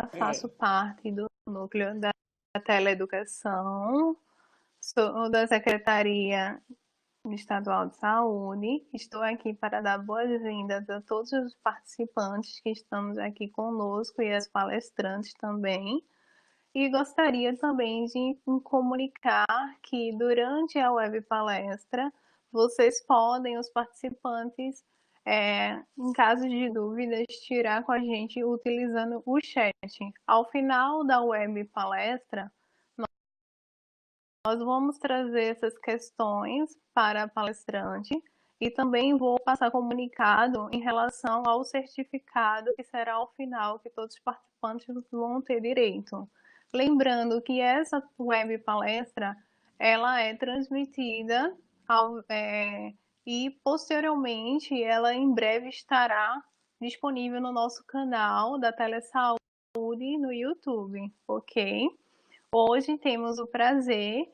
faço É. parte do núcleo da teleeducação, sou da Secretaria Estadual de Saúde. Estou aqui para dar boas-vindas a todos os participantes que estamos aqui conosco e as palestrantes também. E gostaria também de comunicar que durante a web palestra, vocês podem, os participantes, em caso de dúvidas, tirar com a gente utilizando o chat. Ao final da web palestra, nós vamos trazer essas questões para a palestrante e também vou passar comunicado em relação ao certificado que será ao final, que todos os participantes vão ter direito. Lembrando que essa web palestra ela é transmitida e posteriormente ela em breve estará disponível no nosso canal da Telesaúde no YouTube, ok? Hoje temos o prazer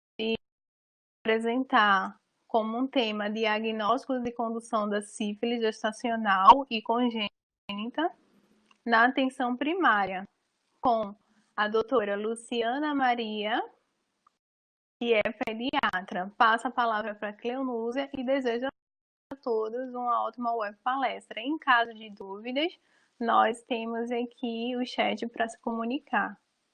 apresentar como um tema diagnóstico de condução da sífilis gestacional e congênita na atenção primária, com a doutora Luciana Maria, que é pediatra. Passa a palavra para a Cleonúzia e desejo a todos uma ótima web palestra. Em caso de dúvidas, nós temos aqui o chat para se comunicar.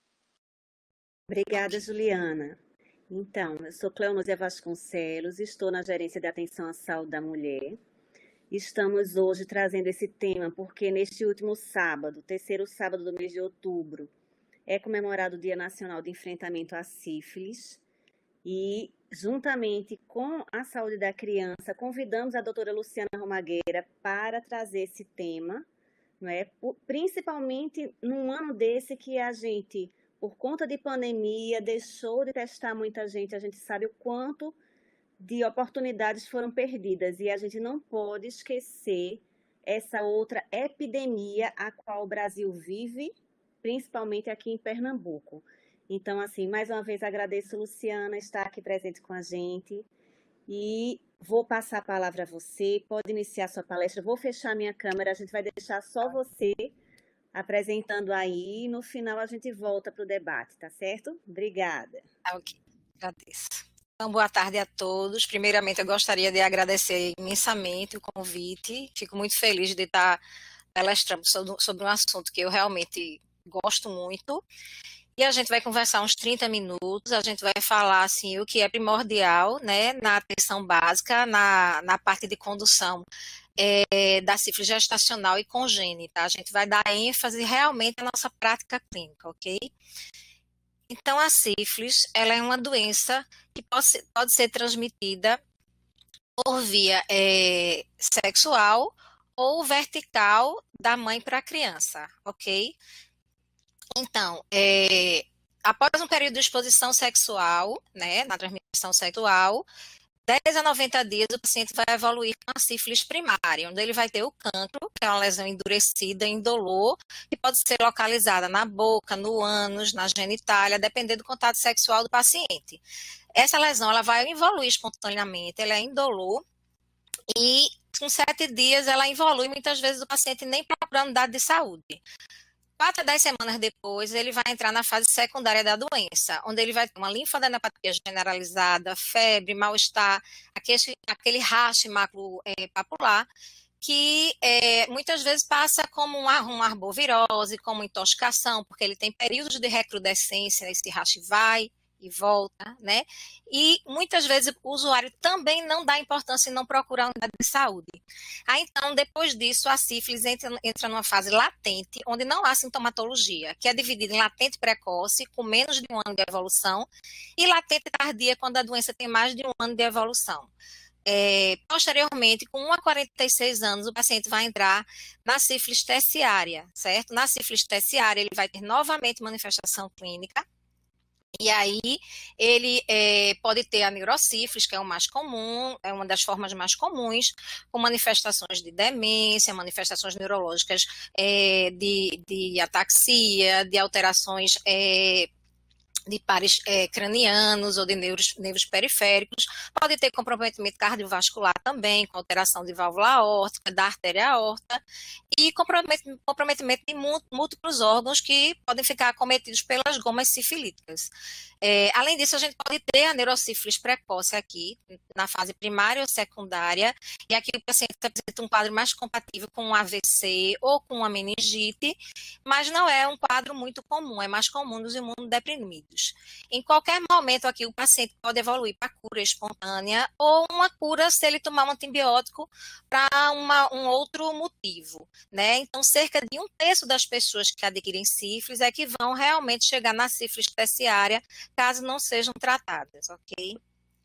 Obrigada, Juliana. Então, eu sou Cleonúzia Vasconcelos, estou na Gerência de Atenção à Saúde da Mulher. Estamos hoje trazendo esse tema porque neste último sábado, terceiro sábado do mês de outubro, é comemorado o Dia Nacional de Enfrentamento à Sífilis e, juntamente com a saúde da criança, convidamos a doutora Luciana Romagueira para trazer esse tema, não é? Principalmente num ano desse que a gente, por conta de pandemia, deixou de testar muita gente. A gente sabe o quanto de oportunidades foram perdidas e a gente não pode esquecer essa outra epidemia a qual o Brasil vive, principalmente aqui em Pernambuco. Então, assim, mais uma vez agradeço, Luciana, estar aqui presente com a gente e vou passar a palavra a você, pode iniciar sua palestra, vou fechar minha câmera, a gente vai deixar só você apresentando aí e no final a gente volta para o debate, tá certo? Obrigada. Ok, agradeço. Então, boa tarde a todos. Primeiramente, eu gostaria de agradecer imensamente o convite. Fico muito feliz de estar palestrando sobre um assunto que eu realmente gosto muito. E a gente vai conversar uns 30 minutos, a gente vai falar assim, o que é primordial, né, na atenção básica, na parte de condução da sífilis gestacional e congênita. A gente vai dar ênfase realmente à nossa prática clínica, ok? Então, a sífilis, ela é uma doença que pode ser transmitida por via sexual ou vertical da mãe para a criança, ok? Então, após um período de exposição sexual, né, na transmissão sexual, 10 a 90 dias o paciente vai evoluir com a sífilis primária, onde ele vai ter o cancro, que é uma lesão endurecida, indolor, que pode ser localizada na boca, no ânus, na genitália, dependendo do contato sexual do paciente. Essa lesão ela vai evoluir espontaneamente, ela é indolor, e com 7 dias ela evolui, muitas vezes o paciente nem procura unidade de saúde. 4 a 10 semanas depois, ele vai entrar na fase secundária da doença, onde ele vai ter uma linfadenopatia generalizada, febre, mal-estar, aquele rache maculopapular, que muitas vezes passa como uma arbovirose, como intoxicação, porque ele tem períodos de recrudescência, esse rache vai e volta, né? E muitas vezes o usuário também não dá importância e não procura a unidade de saúde. Aí, então, depois disso, a sífilis entra numa fase latente, onde não há sintomatologia, que é dividida em latente precoce, com menos de um ano de evolução, e latente tardia, quando a doença tem mais de um ano de evolução. Posteriormente, com 1 a 46 anos, o paciente vai entrar na sífilis terciária, certo? Na sífilis terciária, ele vai ter novamente manifestação clínica. E aí ele pode ter a neurosífilis, que é o mais comum, é uma das formas mais comuns, com manifestações de demência, manifestações neurológicas de ataxia, de alterações de pares cranianos ou de nervos periféricos, pode ter comprometimento cardiovascular também, com alteração de válvula aórtica, da artéria aorta, e comprometimento de múltiplos órgãos que podem ficar acometidos pelas gomas sifilíticas. Além disso, a gente pode ter a neurosífilis precoce aqui, na fase primária ou secundária, e aqui o paciente apresenta um quadro mais compatível com um AVC ou com uma meningite, mas não é um quadro muito comum, é mais comum nos imunodeprimidos. Em qualquer momento aqui, o paciente pode evoluir para cura espontânea ou uma cura se ele tomar um antibiótico para um outro motivo, né? Então, cerca de 1/3 das pessoas que adquirem sífilis é que vão realmente chegar na sífilis terciária, caso não sejam tratadas, ok?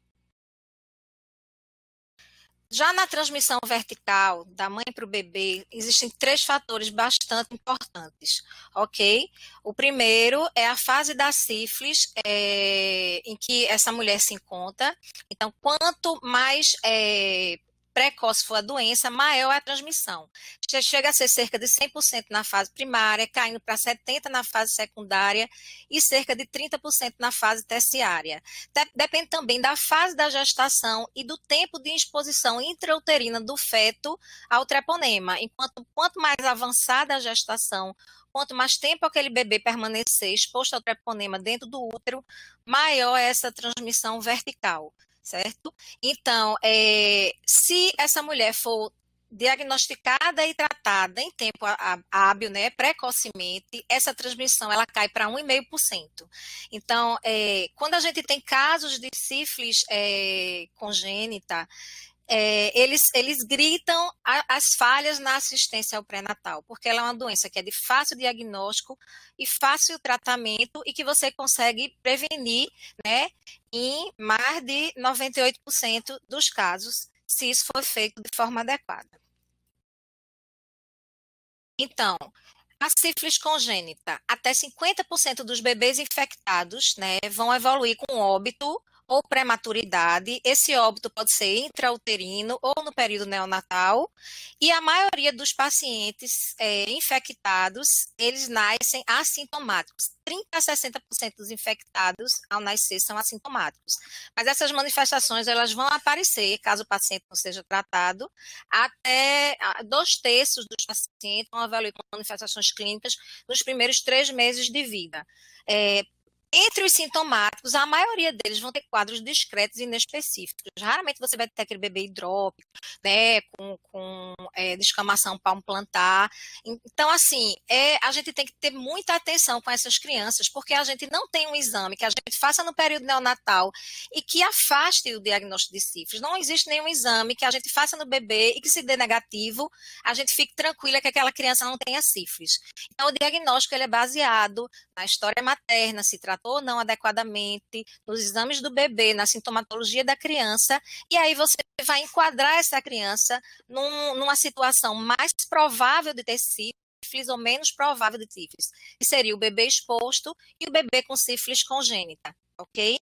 Já na transmissão vertical, da mãe para o bebê, existem 3 fatores bastante importantes, ok? O primeiro é a fase da sífilis em que essa mulher se encontra. Então, quanto mais precoce for a doença, maior é a transmissão. Chega a ser cerca de 100% na fase primária, caindo para 70% na fase secundária e cerca de 30% na fase terciária. Depende também da fase da gestação e do tempo de exposição intrauterina do feto ao treponema. Quanto mais avançada a gestação, quanto mais tempo aquele bebê permanecer exposto ao treponema dentro do útero, maior é essa transmissão vertical, certo? Então, se essa mulher for diagnosticada e tratada em tempo hábil, né, precocemente, essa transmissão ela cai para 1,5%. Então, quando a gente tem casos de sífilis congênita, eles gritam as falhas na assistência ao pré-natal, porque ela é uma doença que é de fácil diagnóstico e fácil tratamento e que você consegue prevenir, né, em mais de 98% dos casos, se isso for feito de forma adequada. Então, a sífilis congênita, até 50% dos bebês infectados, né, vão evoluir com óbito ou prematuridade. Esse óbito pode ser intrauterino ou no período neonatal. E a maioria dos pacientes infectados, eles nascem assintomáticos. 30% a 60% dos infectados ao nascer são assintomáticos. Mas essas manifestações elas vão aparecer, caso o paciente não seja tratado, até 2/3 dos pacientes vão evoluir com manifestações clínicas nos primeiros 3 meses de vida. Entre os sintomáticos, a maioria deles vão ter quadros discretos e inespecíficos. Raramente você vai ter aquele bebê hidrópico, né, com descamação palmo-plantar. Então, assim, a gente tem que ter muita atenção com essas crianças, porque a gente não tem um exame que a gente faça no período neonatal e que afaste o diagnóstico de sífilis. Não existe nenhum exame que a gente faça no bebê e que se dê negativo, a gente fique tranquila que aquela criança não tenha sífilis. Então, o diagnóstico ele é baseado na história materna, se tratou ou não adequadamente, nos exames do bebê, na sintomatologia da criança, e aí você vai enquadrar essa criança numa situação mais provável de ter sífilis ou menos provável de sífilis, que seria o bebê exposto e o bebê com sífilis congênita, ok?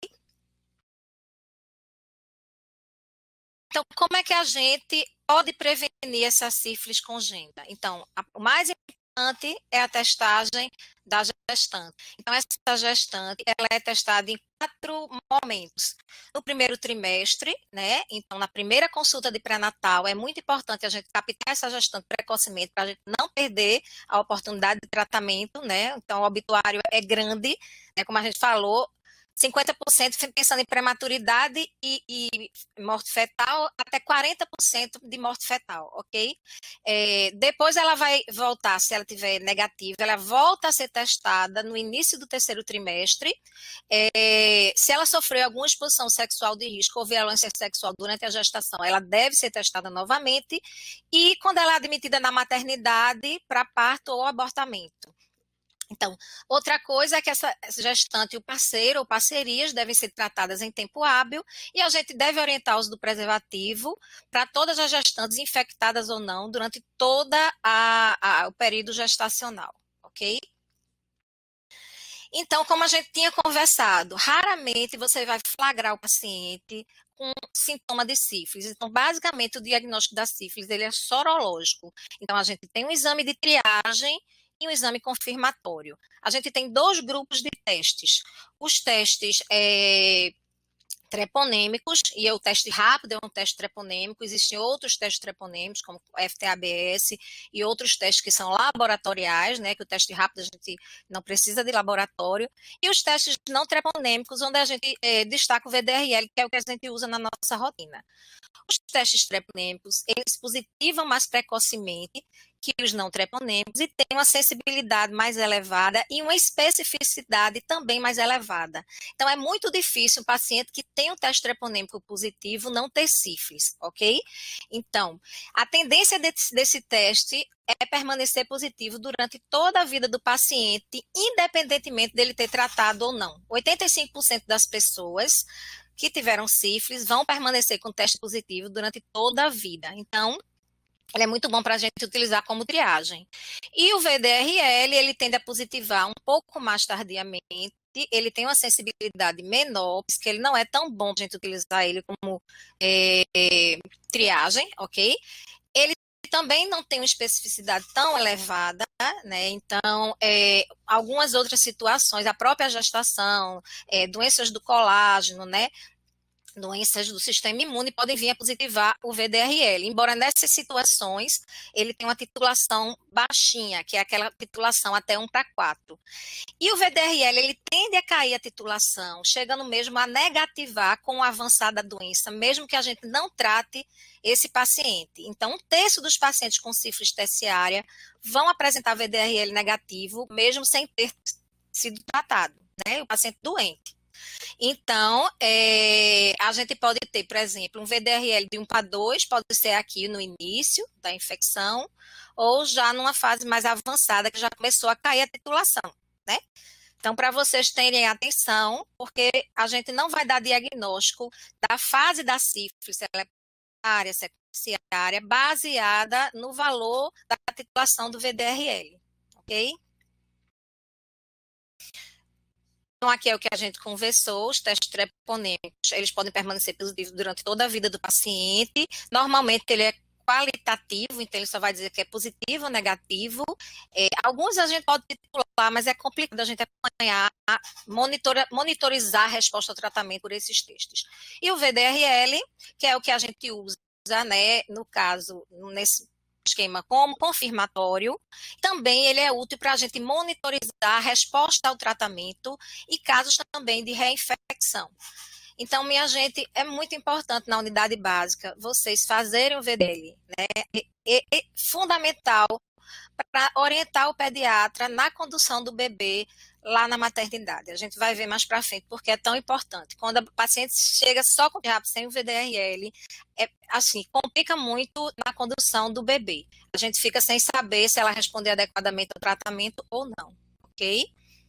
Então, como é que a gente pode prevenir essa sífilis congênita? Então, o mais importante é a testagem da gestante. Então, essa gestante, ela é testada em 4 momentos. No primeiro trimestre, né? Então, na primeira consulta de pré-natal, é muito importante a gente captar essa gestante precocemente para a gente não perder a oportunidade de tratamento, né? Então, o obituário é grande, né? Como a gente falou, 50% pensando em prematuridade e morte fetal, até 40% de morte fetal, ok? Depois ela vai voltar, se ela tiver negativa, ela volta a ser testada no início do 3º trimestre. Se ela sofreu alguma exposição sexual de risco ou violência sexual durante a gestação, ela deve ser testada novamente. E quando ela é admitida na maternidade, para parto ou abortamento. Então, outra coisa é que essa gestante e o parceiro ou parcerias devem ser tratadas em tempo hábil e a gente deve orientar o uso do preservativo para todas as gestantes infectadas ou não durante todo o período gestacional, ok? Então, como a gente tinha conversado, raramente você vai flagrar o paciente com sintoma de sífilis. Então, basicamente, o diagnóstico da sífilis ele é sorológico. Então, a gente tem um exame de triagem e um exame confirmatório. A gente tem 2 grupos de testes. Os testes treponêmicos, e o teste rápido é um teste treponêmico, existem outros testes treponêmicos, como o FTABS e outros testes que são laboratoriais, né, que o teste rápido a gente não precisa de laboratório, e os testes não treponêmicos, onde a gente destaca o VDRL, que é o que a gente usa na nossa rotina. Os testes treponêmicos, eles positivam mais precocemente que os não treponêmicos e têm uma sensibilidade mais elevada e uma especificidade também mais elevada. Então, é muito difícil um paciente que tem um teste treponêmico positivo não ter sífilis, ok? Então, a tendência desse teste é permanecer positivo durante toda a vida do paciente, independentemente dele ter tratado ou não. 85% das pessoas que tiveram sífilis vão permanecer com teste positivo durante toda a vida. Então, ele é muito bom para a gente utilizar como triagem. E o VDRL, ele tende a positivar um pouco mais tardiamente, ele tem uma sensibilidade menor, porque ele não é tão bom a gente utilizar ele como triagem, ok? Ele também não tem uma especificidade tão elevada, né? Então, algumas outras situações, a própria gestação, doenças do colágeno, né? Doenças do sistema imune podem vir a positivar o VDRL, embora nessas situações ele tenha uma titulação baixinha, que é aquela titulação até 1/4. E o VDRL, ele tende a cair a titulação, chegando mesmo a negativar com o avançar da doença, mesmo que a gente não trate esse paciente. Então, 1/3 dos pacientes com sífilis terciária vão apresentar VDRL negativo, mesmo sem ter sido tratado, né? O paciente doente. Então, a gente pode ter, por exemplo, um VDRL de 1/2, pode ser aqui no início da infecção, ou já numa fase mais avançada, que já começou a cair a titulação, né? Então, para vocês terem atenção, porque a gente não vai dar diagnóstico da fase da sífilis, se ela é primária, secundária, baseada no valor da titulação do VDRL, ok? Então, aqui é o que a gente conversou, os testes treponêmicos, eles podem permanecer positivos durante toda a vida do paciente. Normalmente, ele é qualitativo, então ele só vai dizer que é positivo ou negativo. Alguns a gente pode titular, mas é complicado a gente acompanhar, monitorizar a resposta ao tratamento por esses testes. E o VDRL, que é o que a gente usa, né, no caso, nesse esquema como confirmatório, também ele é útil para a gente monitorizar a resposta ao tratamento e casos também de reinfecção. Então, minha gente, é muito importante na unidade básica vocês fazerem o VDL, né? É fundamental para orientar o pediatra na condução do bebê lá na maternidade. A gente vai ver mais para frente porque é tão importante. Quando a paciente chega só com rápido sem o VDRL, assim, complica muito na condução do bebê. A gente fica sem saber se ela responder adequadamente ao tratamento ou não, ok?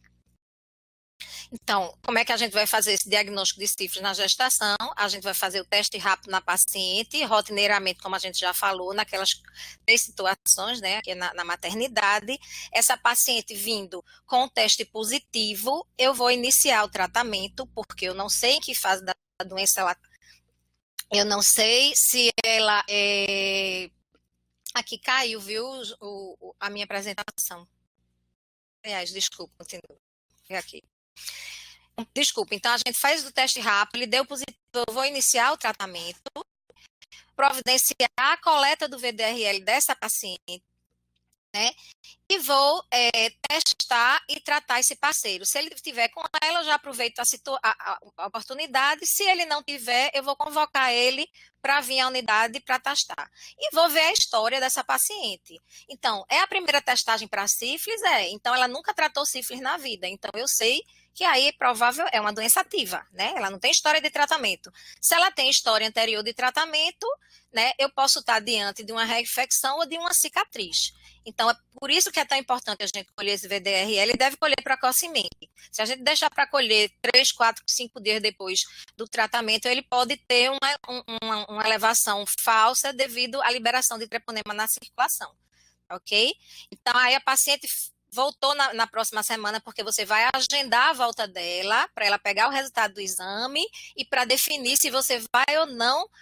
Então, como é que a gente vai fazer esse diagnóstico de sífilis na gestação? A gente vai fazer o teste rápido na paciente, rotineiramente, como a gente já falou, naquelas 3 situações, né, aqui na maternidade. Essa paciente vindo com o teste positivo, eu vou iniciar o tratamento, porque eu não sei em que fase da doença ela... Eu não sei se ela é... Aqui caiu, viu, a minha apresentação. Aliás, desculpa, continua. Aqui. Desculpa, então a gente faz o teste rápido, ele deu positivo, eu vou iniciar o tratamento, providenciar a coleta do VDRL dessa paciente, né? E vou testar e tratar esse parceiro. Se ele tiver com ela, eu já aproveito a oportunidade. Se ele não tiver, eu vou convocar ele para vir à unidade para testar. E vou ver a história dessa paciente. Então, é a primeira testagem para sífilis? Então, ela nunca tratou sífilis na vida. Então, eu sei que aí é provável, é uma doença ativa, né? Ela não tem história de tratamento. Se ela tem história anterior de tratamento, né, eu posso estar diante de uma reinfecção ou de uma cicatriz. Então, é por isso que é tão importante a gente colher esse VDRL e deve colher precocemente. Se a gente deixar para colher 3, 4, 5 dias depois do tratamento, ele pode ter uma elevação falsa devido à liberação de treponema na circulação, ok? Então, aí a paciente voltou na próxima semana, porque você vai agendar a volta dela para ela pegar o resultado do exame e para definir se você vai ou não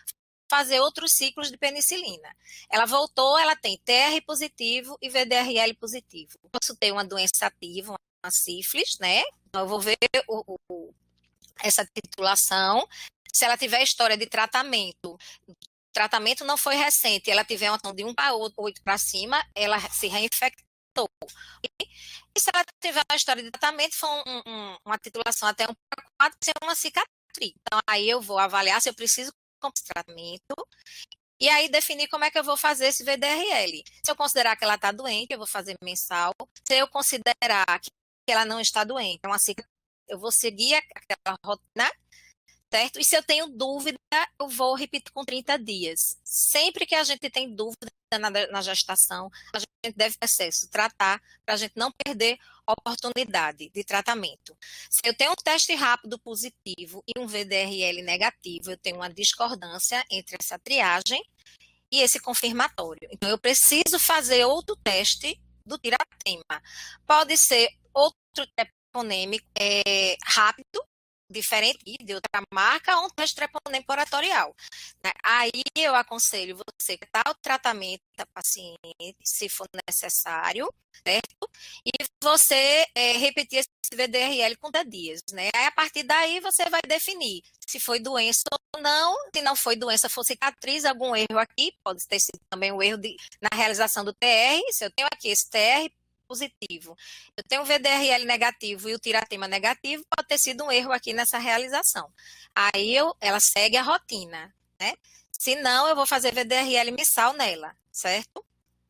fazer outros ciclos de penicilina. Ela voltou, ela tem TR positivo e VDRL positivo. Posso ter uma doença ativa, uma sífilis, né? Então, eu vou ver essa titulação. Se ela tiver história de tratamento não foi recente, ela tiver uma de 1 para 8 para cima, ela se reinfectou. E se ela tiver uma história de tratamento, for uma titulação até 1 para 4, ser uma cicatriz. Então, aí eu vou avaliar se eu preciso de tratamento e aí definir como é que eu vou fazer esse VDRL. Se eu considerar que ela está doente, eu vou fazer mensal. Se eu considerar que ela não está doente, é uma cicatriz, eu vou seguir aquela rotina, certo? E se eu tenho dúvida, eu vou repetir com 30 dias. Sempre que a gente tem dúvida na gestação, a gente deve ter acesso, tratar, para a gente não perder oportunidade de tratamento. Se eu tenho um teste rápido positivo e um VDRL negativo, eu tenho uma discordância entre essa triagem e esse confirmatório. Então, eu preciso fazer outro teste do tiratema. Pode ser outro treponêmico rápido, diferente de outra marca, ou um teste treponêmico-oratorial. Aí eu aconselho você que tá o tratamento da paciente, se for necessário, certo? E você repetir esse VDRL com 10 dias, né? Aí, a partir daí, você vai definir se foi doença ou não. Se não foi doença, for cicatriz, algum erro aqui, pode ter sido também um erro na realização do TR. Se eu tenho aqui esse TR positivo, eu tenho um VDRL negativo e o tiratema negativo, pode ter sido um erro aqui nessa realização. Aí ela segue a rotina, né? Se não, eu vou fazer VDRL mensal nela, certo?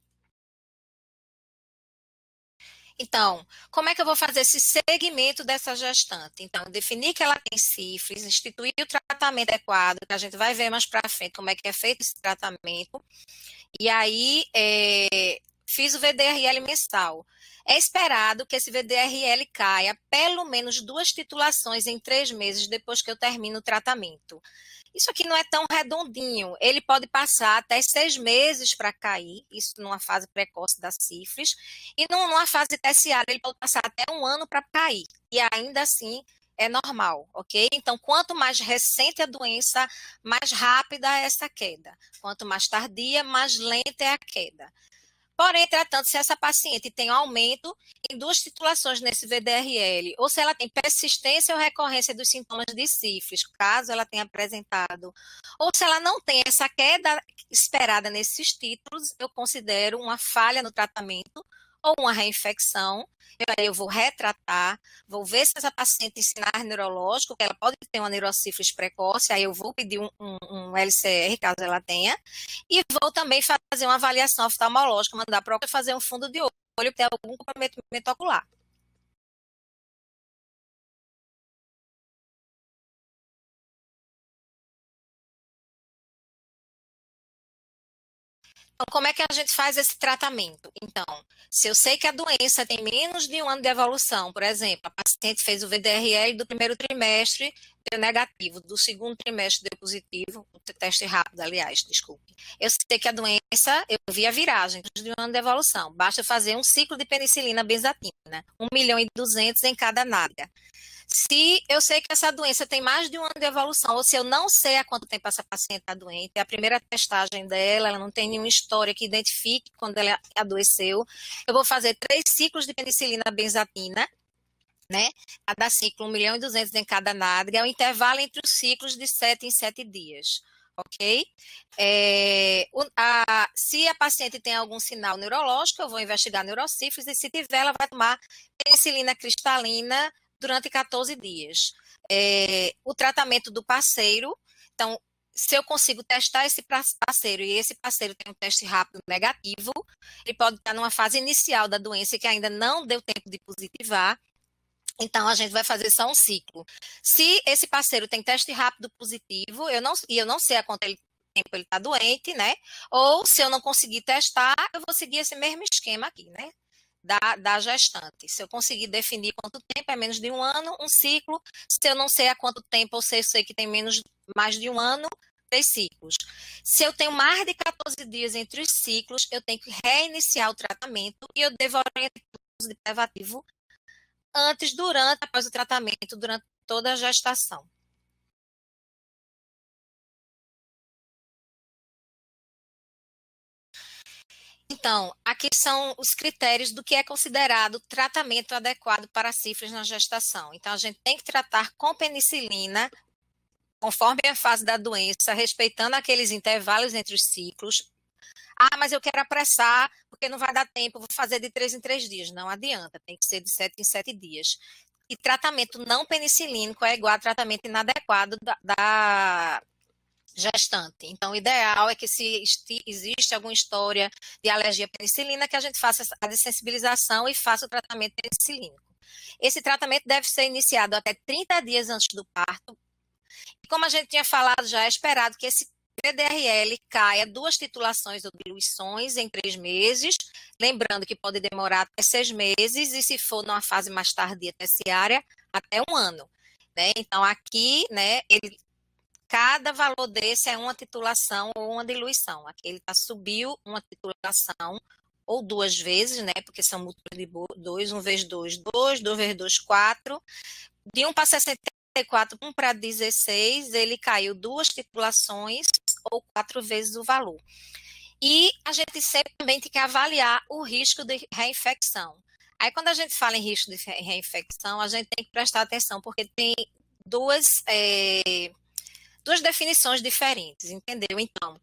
Então, como é que eu vou fazer esse segmento dessa gestante? Então, definir que ela tem sífilis, instituir o tratamento adequado, que a gente vai ver mais para frente como é que é feito esse tratamento. E aí, fiz o VDRL mensal. É esperado que esse VDRL caia pelo menos 2 titulações em 3 meses depois que eu termino o tratamento. Isso aqui não é tão redondinho. Ele pode passar até 6 meses para cair, isso numa fase precoce da sífilis, e numa fase terciária ele pode passar até 1 ano para cair. E ainda assim é normal, ok? Então, quanto mais recente a doença, mais rápida é essa queda. Quanto mais tardia, mais lenta é a queda. Porém, entretanto, se essa paciente tem um aumento em 2 titulações nesse VDRL, ou se ela tem persistência ou recorrência dos sintomas de sífilis, caso ela tenha apresentado, ou se ela não tem essa queda esperada nesses títulos, eu considero uma falha no tratamento ou uma reinfecção. Eu vou retratar, vou ver se essa paciente tem sinais neurológicos, que ela pode ter uma neurosífilis precoce, aí eu vou pedir um LCR, caso ela tenha, e vou também fazer uma avaliação oftalmológica, mandar para fazer um fundo de olho, ter algum comprometimento ocular. Então, como é que a gente faz esse tratamento? Então, se eu sei que a doença tem menos de 1 ano de evolução, por exemplo, a paciente fez o VDRL do primeiro trimestre, deu negativo, do segundo trimestre deu positivo, teste rápido, aliás, desculpe. Eu sei que a doença, eu vi a viragem de 1 ano de evolução, basta fazer um ciclo de penicilina benzatina, 1.200.000 em cada nádega. Se eu sei que essa doença tem mais de 1 ano de evolução, ou se eu não sei há quanto tempo essa paciente está doente, é a primeira testagem dela, ela não tem nenhuma história que identifique quando ela adoeceu, eu vou fazer 3 ciclos de penicilina benzatina, né? Cada ciclo 1.200.000 em cada nádega, é um intervalo entre os ciclos de 7 em 7 dias. Ok? Se a paciente tem algum sinal neurológico, eu vou investigar neurosífilis, e se tiver, ela vai tomar penicilina cristalina durante 14 dias. O tratamento do parceiro, então, se eu consigo testar esse parceiro e esse parceiro tem um teste rápido negativo, ele pode estar numa fase inicial da doença que ainda não deu tempo de positivar, então a gente vai fazer só um ciclo. Se esse parceiro tem teste rápido positivo, eu não sei há quanto tempo ele está doente, né? Ou se eu não conseguir testar, eu vou seguir esse mesmo esquema aqui, né? Da gestante. Se eu conseguir definir quanto tempo, é menos de 1 ano, um ciclo. Se eu não sei há quanto tempo, ou se eu sei que tem mais de 1 ano, 3 ciclos. Se eu tenho mais de 14 dias entre os ciclos, eu tenho que reiniciar o tratamento e eu devo orientar o uso de preventivo antes, durante, após o tratamento, durante toda a gestação. Então, aqui são os critérios do que é considerado tratamento adequado para a sífilis na gestação. Então, a gente tem que tratar com penicilina, conforme a fase da doença, respeitando aqueles intervalos entre os ciclos. Ah, mas eu quero apressar, porque não vai dar tempo, vou fazer de 3 em 3 dias. Não adianta, tem que ser de 7 em 7 dias. E tratamento não penicilínico é igual a tratamento inadequado da gestante. Então, o ideal é que se existe alguma história de alergia à penicilina, que a gente faça a dessensibilização e faça o tratamento penicilínico. Esse tratamento deve ser iniciado até 30 dias antes do parto. E como a gente tinha falado já, é esperado que esse PDRL caia 2 titulações ou diluições em 3 meses, lembrando que pode demorar até 6 meses e se for numa fase mais tardia terciária, até 1 ano. Né? Então, aqui, né, cada valor desse é uma titulação ou uma diluição. Aqui ele subiu uma titulação ou 2 vezes, né? Porque são múltiplos de 2, 1 vezes 2, 2, 2 vezes 2, 4. De 1 para 64, 1 para 16, ele caiu 2 titulações ou 4 vezes o valor. E a gente sempre também tem que avaliar o risco de reinfecção. Aí, quando a gente fala em risco de reinfecção, a gente tem que prestar atenção, porque tem duas definições diferentes, entendeu? Então,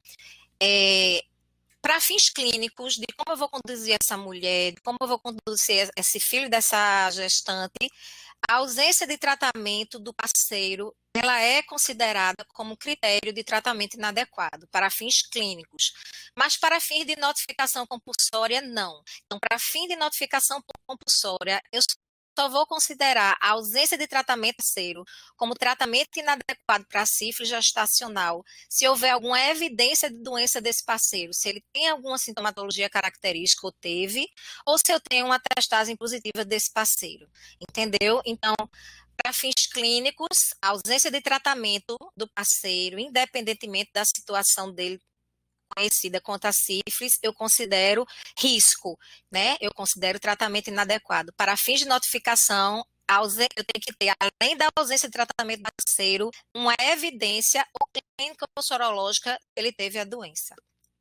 para fins clínicos, de como eu vou conduzir essa mulher, de como eu vou conduzir esse filho dessa gestante, a ausência de tratamento do parceiro, ela é considerada como critério de tratamento inadequado para fins clínicos, mas para fins de notificação compulsória, não. Então, para fim de notificação compulsória, eu só vou considerar a ausência de tratamento parceiro como tratamento inadequado para a sífilis gestacional, se houver alguma evidência de doença desse parceiro, se ele tem alguma sintomatologia característica ou teve, ou se eu tenho uma testagem positiva desse parceiro, entendeu? Então, para fins clínicos, a ausência de tratamento do parceiro, independentemente da situação dele conhecida quanto a sífilis, eu considero risco, né? Eu considero tratamento inadequado. Para fins de notificação, eu tenho que ter, além da ausência de tratamento parceiro, uma evidência ou clínica ou sorológica que ele teve a doença.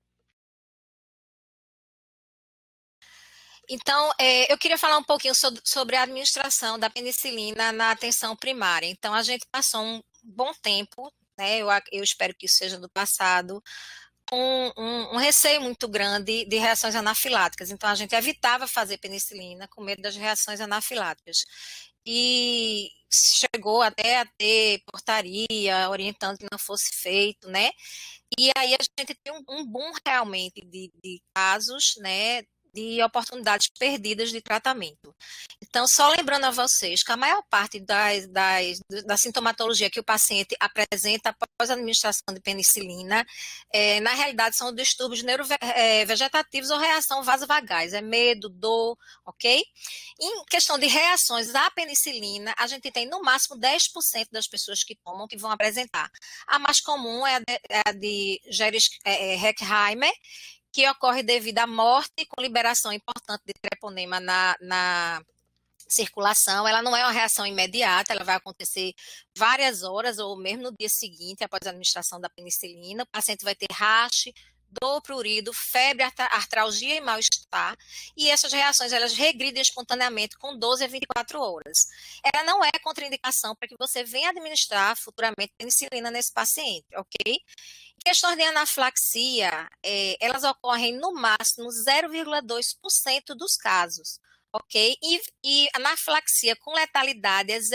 Então, eu queria falar um pouquinho sobre a administração da penicilina na atenção primária. Então, a gente passou um bom tempo, né? Eu espero que isso seja do passado, um receio muito grande de reações anafiláticas. Então, a gente evitava fazer penicilina com medo das reações anafiláticas. E chegou até a ter portaria orientando que não fosse feito, né? E aí a gente tem um boom realmente de casos, né? De oportunidades perdidas de tratamento. Então, só lembrando a vocês que a maior parte da sintomatologia que o paciente apresenta após a administração de penicilina, na realidade, são distúrbios neurovegetativos ou reação vasovagais, é medo, dor, ok? Em questão de reações à penicilina, a gente tem no máximo 10% das pessoas que tomam que vão apresentar. A mais comum é a de Herxheimer, que ocorre devido à morte com liberação importante de treponema na circulação. Ela não é uma reação imediata, ela vai acontecer várias horas ou mesmo no dia seguinte, após a administração da penicilina. O paciente vai ter rash, dor, prurido, febre, artralgia e mal-estar. E essas reações, elas regridem espontaneamente com 12 a 24 horas. Ela não é contraindicação para que você venha administrar futuramente penicilina nesse paciente, ok? Questões de anafilaxia, elas ocorrem no máximo 0,2% dos casos, ok? E anafilaxia com letalidade é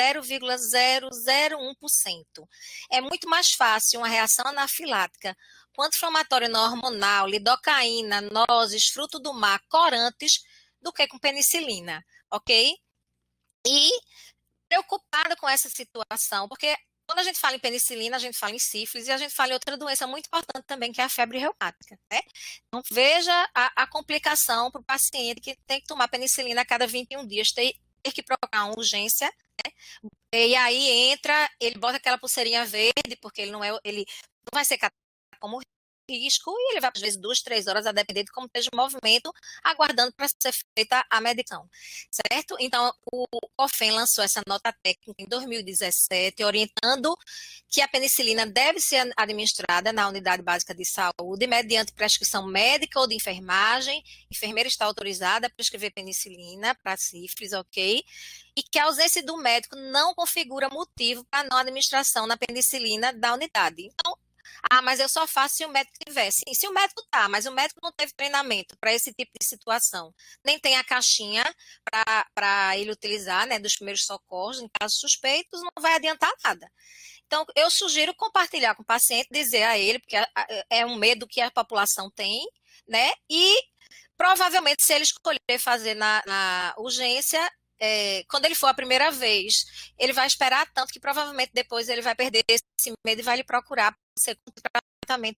0,001%. É muito mais fácil uma reação anafilática com anti-inflamatório não hormonal, lidocaína, nozes, fruto do mar, corantes, do que com penicilina, ok? E preocupada com essa situação, porque quando a gente fala em penicilina, a gente fala em sífilis e a gente fala em outra doença muito importante também, que é a febre reumática, né? Então, veja a complicação para o paciente que tem que tomar penicilina a cada 21 dias, ter que procurar uma urgência, né? E aí ele bota aquela pulseirinha verde, porque ele não vai ser catado como risco e ele vai, às vezes, 2, 3 horas, a depender de como esteja o movimento, aguardando para ser feita a medicação, certo? Então, o COFEN lançou essa nota técnica em 2017, orientando que a penicilina deve ser administrada na unidade básica de saúde, mediante prescrição médica ou de enfermagem. A enfermeira está autorizada a prescrever penicilina para sífilis, ok? E que a ausência do médico não configura motivo para não administração na penicilina da unidade. Então, mas eu só faço se o médico tiver. Sim, se o médico tá, mas o médico não teve treinamento para esse tipo de situação, nem tem a caixinha para ele utilizar, né, dos primeiros socorros, em casos suspeitos, não vai adiantar nada. Então, eu sugiro compartilhar com o paciente, dizer a ele, porque é um medo que a população tem, né, e provavelmente, se ele escolher fazer na urgência, quando ele for a primeira vez, ele vai esperar tanto que provavelmente depois ele vai perder esse medo e vai lhe procurar para ser tratamento.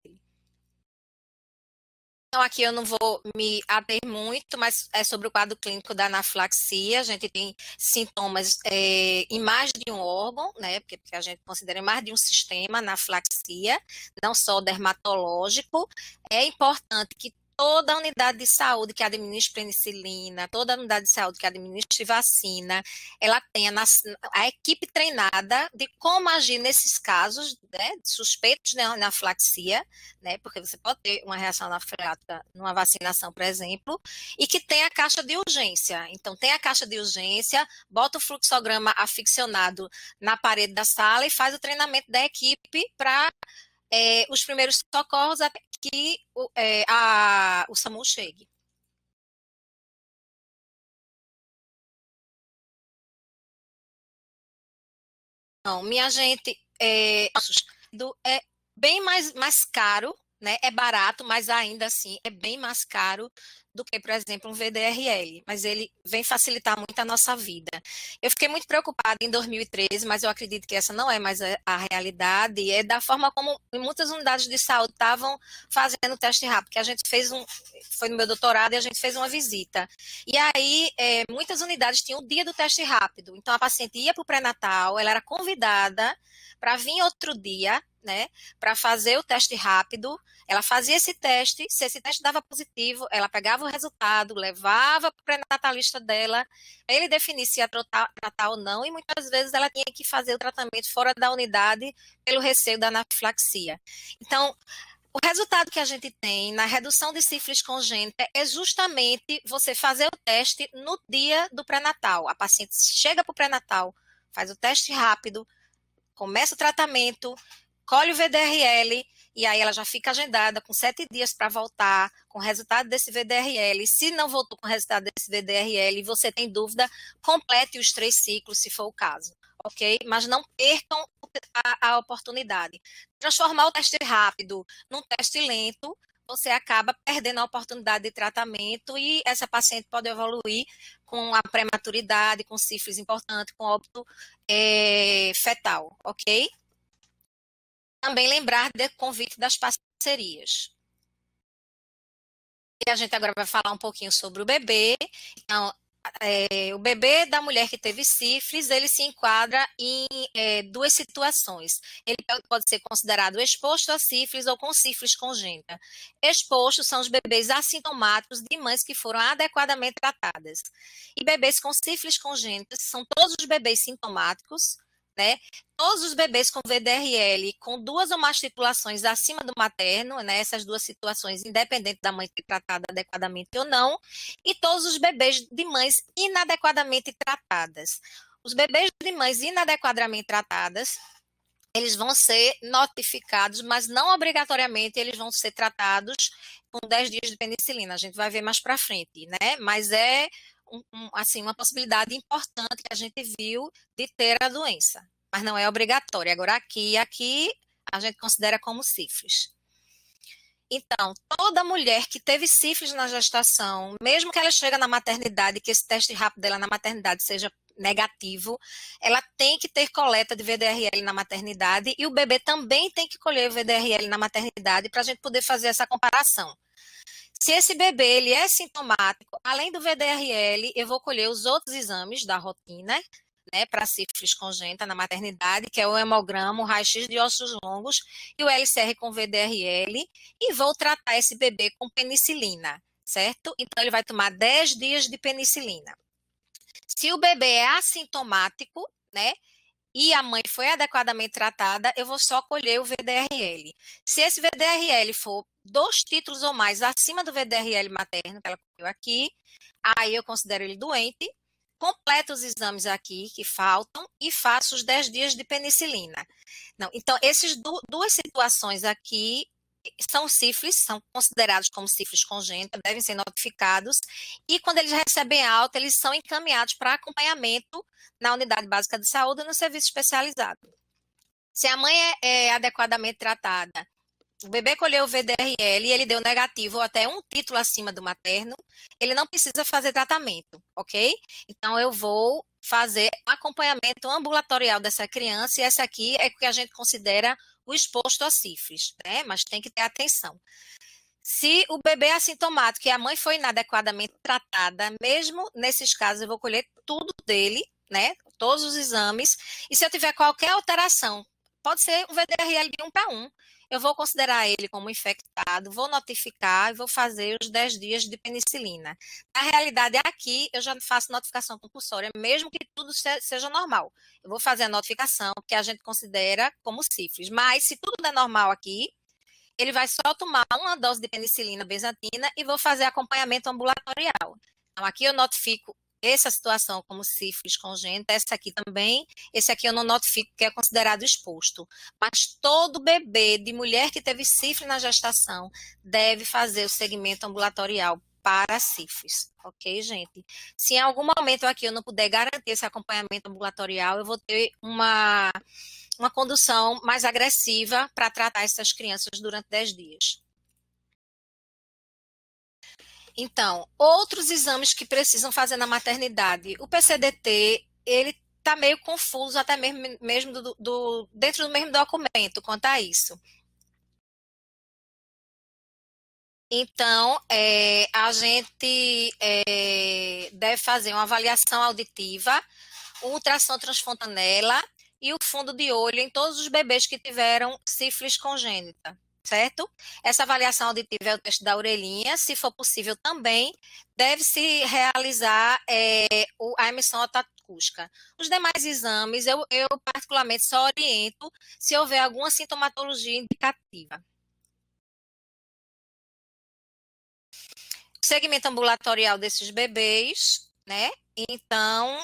Então, aqui eu não vou me ater muito, mas é sobre o quadro clínico da anafilaxia. A gente tem sintomas em mais de um órgão, né? Porque a gente considera mais de um sistema anafilaxia, não só dermatológico. É importante que toda unidade de saúde que administre penicilina, toda unidade de saúde que administre vacina, ela tenha a equipe treinada de como agir nesses casos, né, suspeitos de anafilaxia, né, porque você pode ter uma reação anafilática numa vacinação, por exemplo, e que tenha a caixa de urgência. Então, tem a caixa de urgência, bota o fluxograma aficcionado na parede da sala e faz o treinamento da equipe para os primeiros socorros até que o SAMU chegue. Não, minha gente, é bem mais caro, né? É barato, mas ainda assim é bem mais caro do que, por exemplo, um VDRL, mas ele vem facilitar muito a nossa vida. Eu fiquei muito preocupada em 2013, mas eu acredito que essa não é mais a realidade, é da forma como muitas unidades de saúde estavam fazendo o teste rápido, que a gente foi no meu doutorado e a gente fez uma visita. E aí, muitas unidades tinham o dia do teste rápido, então a paciente ia para o pré-natal, ela era convidada para vir outro dia, né, para fazer o teste rápido. Ela fazia esse teste, se esse teste dava positivo, ela pegava o resultado, levava para o pré-natalista dela, ele definia se ia tratar ou não, e muitas vezes ela tinha que fazer o tratamento fora da unidade pelo receio da anafilaxia. Então, o resultado que a gente tem na redução de sífilis congênita é justamente você fazer o teste no dia do pré-natal. A paciente chega para o pré-natal, faz o teste rápido, começa o tratamento, colhe o VDRL, e aí ela já fica agendada com 7 dias para voltar com o resultado desse VDRL. Se não voltou com o resultado desse VDRL e você tem dúvida, complete os 3 ciclos, se for o caso, ok? Mas não percam a oportunidade. Transformar o teste rápido num teste lento, você acaba perdendo a oportunidade de tratamento e essa paciente pode evoluir com a prematuridade, com sífilis importante, com óbito fetal, ok? Também lembrar do convite das parcerias. E a gente agora vai falar um pouquinho sobre o bebê. Então, o bebê da mulher que teve sífilis, ele se enquadra em 2 situações. Ele pode ser considerado exposto a sífilis ou com sífilis congênita. Expostos são os bebês assintomáticos de mães que foram adequadamente tratadas. E bebês com sífilis congênita são todos os bebês sintomáticos, né? Todos os bebês com VDRL com 2 ou mais tripulações acima do materno, né? Essas 2 situações, independente da mãe ter tratado adequadamente ou não, e todos os bebês de mães inadequadamente tratadas. Os bebês de mães inadequadamente tratadas, eles vão ser notificados, mas não obrigatoriamente eles vão ser tratados com 10 dias de penicilina. A gente vai ver mais para frente, né? Mas é assim, uma possibilidade importante que a gente viu de ter a doença, mas não é obrigatória. Agora, aqui a gente considera como sífilis. Então, toda mulher que teve sífilis na gestação, mesmo que ela chegue na maternidade, que esse teste rápido dela na maternidade seja negativo, ela tem que ter coleta de VDRL na maternidade e o bebê também tem que colher o VDRL na maternidade para a gente poder fazer essa comparação. Se esse bebê ele é sintomático, além do VDRL, eu vou colher os outros exames da rotina, né, para sífilis congênita na maternidade, que é o hemograma, o raio-x de ossos longos e o LCR com VDRL, e vou tratar esse bebê com penicilina, certo? Então, ele vai tomar 10 dias de penicilina. Se o bebê é assintomático, né, e a mãe foi adequadamente tratada, eu vou só colher o VDRL. Se esse VDRL for 2 títulos ou mais acima do VDRL materno, que ela colheu aqui, aí eu considero ele doente, completo os exames aqui que faltam e faço os 10 dias de penicilina. Não, então, essas duas situações aqui são sífilis, são considerados como sífilis congênita, devem ser notificados, e quando eles recebem alta, eles são encaminhados para acompanhamento na unidade básica de saúde ou no serviço especializado. Se a mãe é adequadamente tratada, o bebê colheu o VDRL e ele deu negativo ou até um título acima do materno, ele não precisa fazer tratamento, ok? Então, eu vou fazer acompanhamento ambulatorial dessa criança, e essa aqui é o que a gente considera o exposto a sífilis, né? Mas tem que ter atenção. Se o bebê é assintomático e a mãe foi inadequadamente tratada, mesmo nesses casos, eu vou colher tudo dele, né? Todos os exames, e se eu tiver qualquer alteração, pode ser um VDRL de 1:1, eu vou considerar ele como infectado, vou notificar e vou fazer os 10 dias de penicilina. Na realidade, aqui eu já faço notificação compulsória, mesmo que tudo seja normal. Eu vou fazer a notificação, que a gente considera como sífilis. Mas, se tudo é normal aqui, ele vai só tomar uma dose de penicilina benzatina e vou fazer acompanhamento ambulatorial. Então, aqui eu notifico essa situação como sífilis congênita, essa aqui também, esse aqui eu não notifico, que é considerado exposto. Mas todo bebê de mulher que teve sífilis na gestação deve fazer o segmento ambulatorial para sífilis, ok, gente? Se em algum momento aqui eu não puder garantir esse acompanhamento ambulatorial, eu vou ter uma condução mais agressiva para tratar essas crianças durante 10 dias. Então, outros exames que precisam fazer na maternidade. O PCDT, ele está meio confuso, até mesmo dentro do mesmo documento quanto a isso. Então, a gente deve fazer uma avaliação auditiva, ultrassom transfontanela e o fundo de olho em todos os bebês que tiveram sífilis congênita, certo? Essa avaliação auditiva é o teste da orelhinha, se for possível também, deve-se realizar a emissão otoacústica. Os demais exames, eu particularmente só oriento se houver alguma sintomatologia indicativa. Segmento ambulatorial desses bebês, né? Então,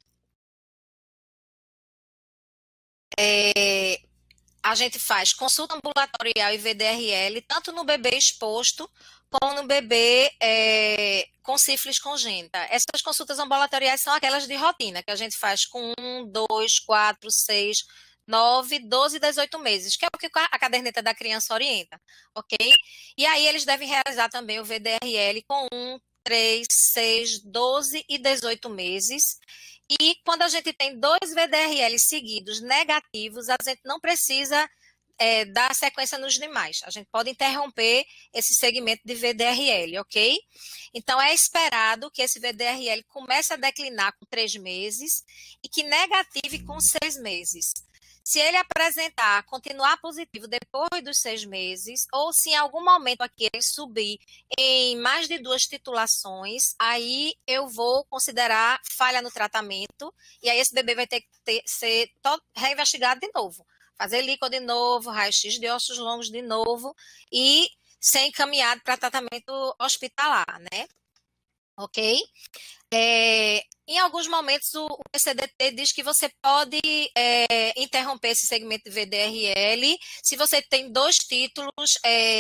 a gente faz consulta ambulatorial e VDRL, tanto no bebê exposto, como no bebê com sífilis congênita. Essas consultas ambulatoriais são aquelas de rotina, que a gente faz com 1, 2, 4, 6, 9, 12 e 18 meses, que é o que a caderneta da criança orienta, ok? E aí eles devem realizar também o VDRL com 1, 3, 6, 12 e 18 meses. E quando a gente tem 2 VDRL seguidos negativos, a gente não precisa dar sequência nos demais. A gente pode interromper esse segmento de VDRL, ok? Então, é esperado que esse VDRL comece a declinar com 3 meses e que negative com 6 meses. Se ele apresentar, continuar positivo depois dos 6 meses, ou se em algum momento aqui ele subir em mais de 2 titulações, aí eu vou considerar falha no tratamento, e aí esse bebê vai ter que ser reinvestigado de novo. Fazer líquido de novo, raio-x de ossos longos de novo, e ser encaminhado para tratamento hospitalar, né? Ok? Em alguns momentos, o PCDT diz que você pode interromper esse segmento de VDRL se você tem 2 títulos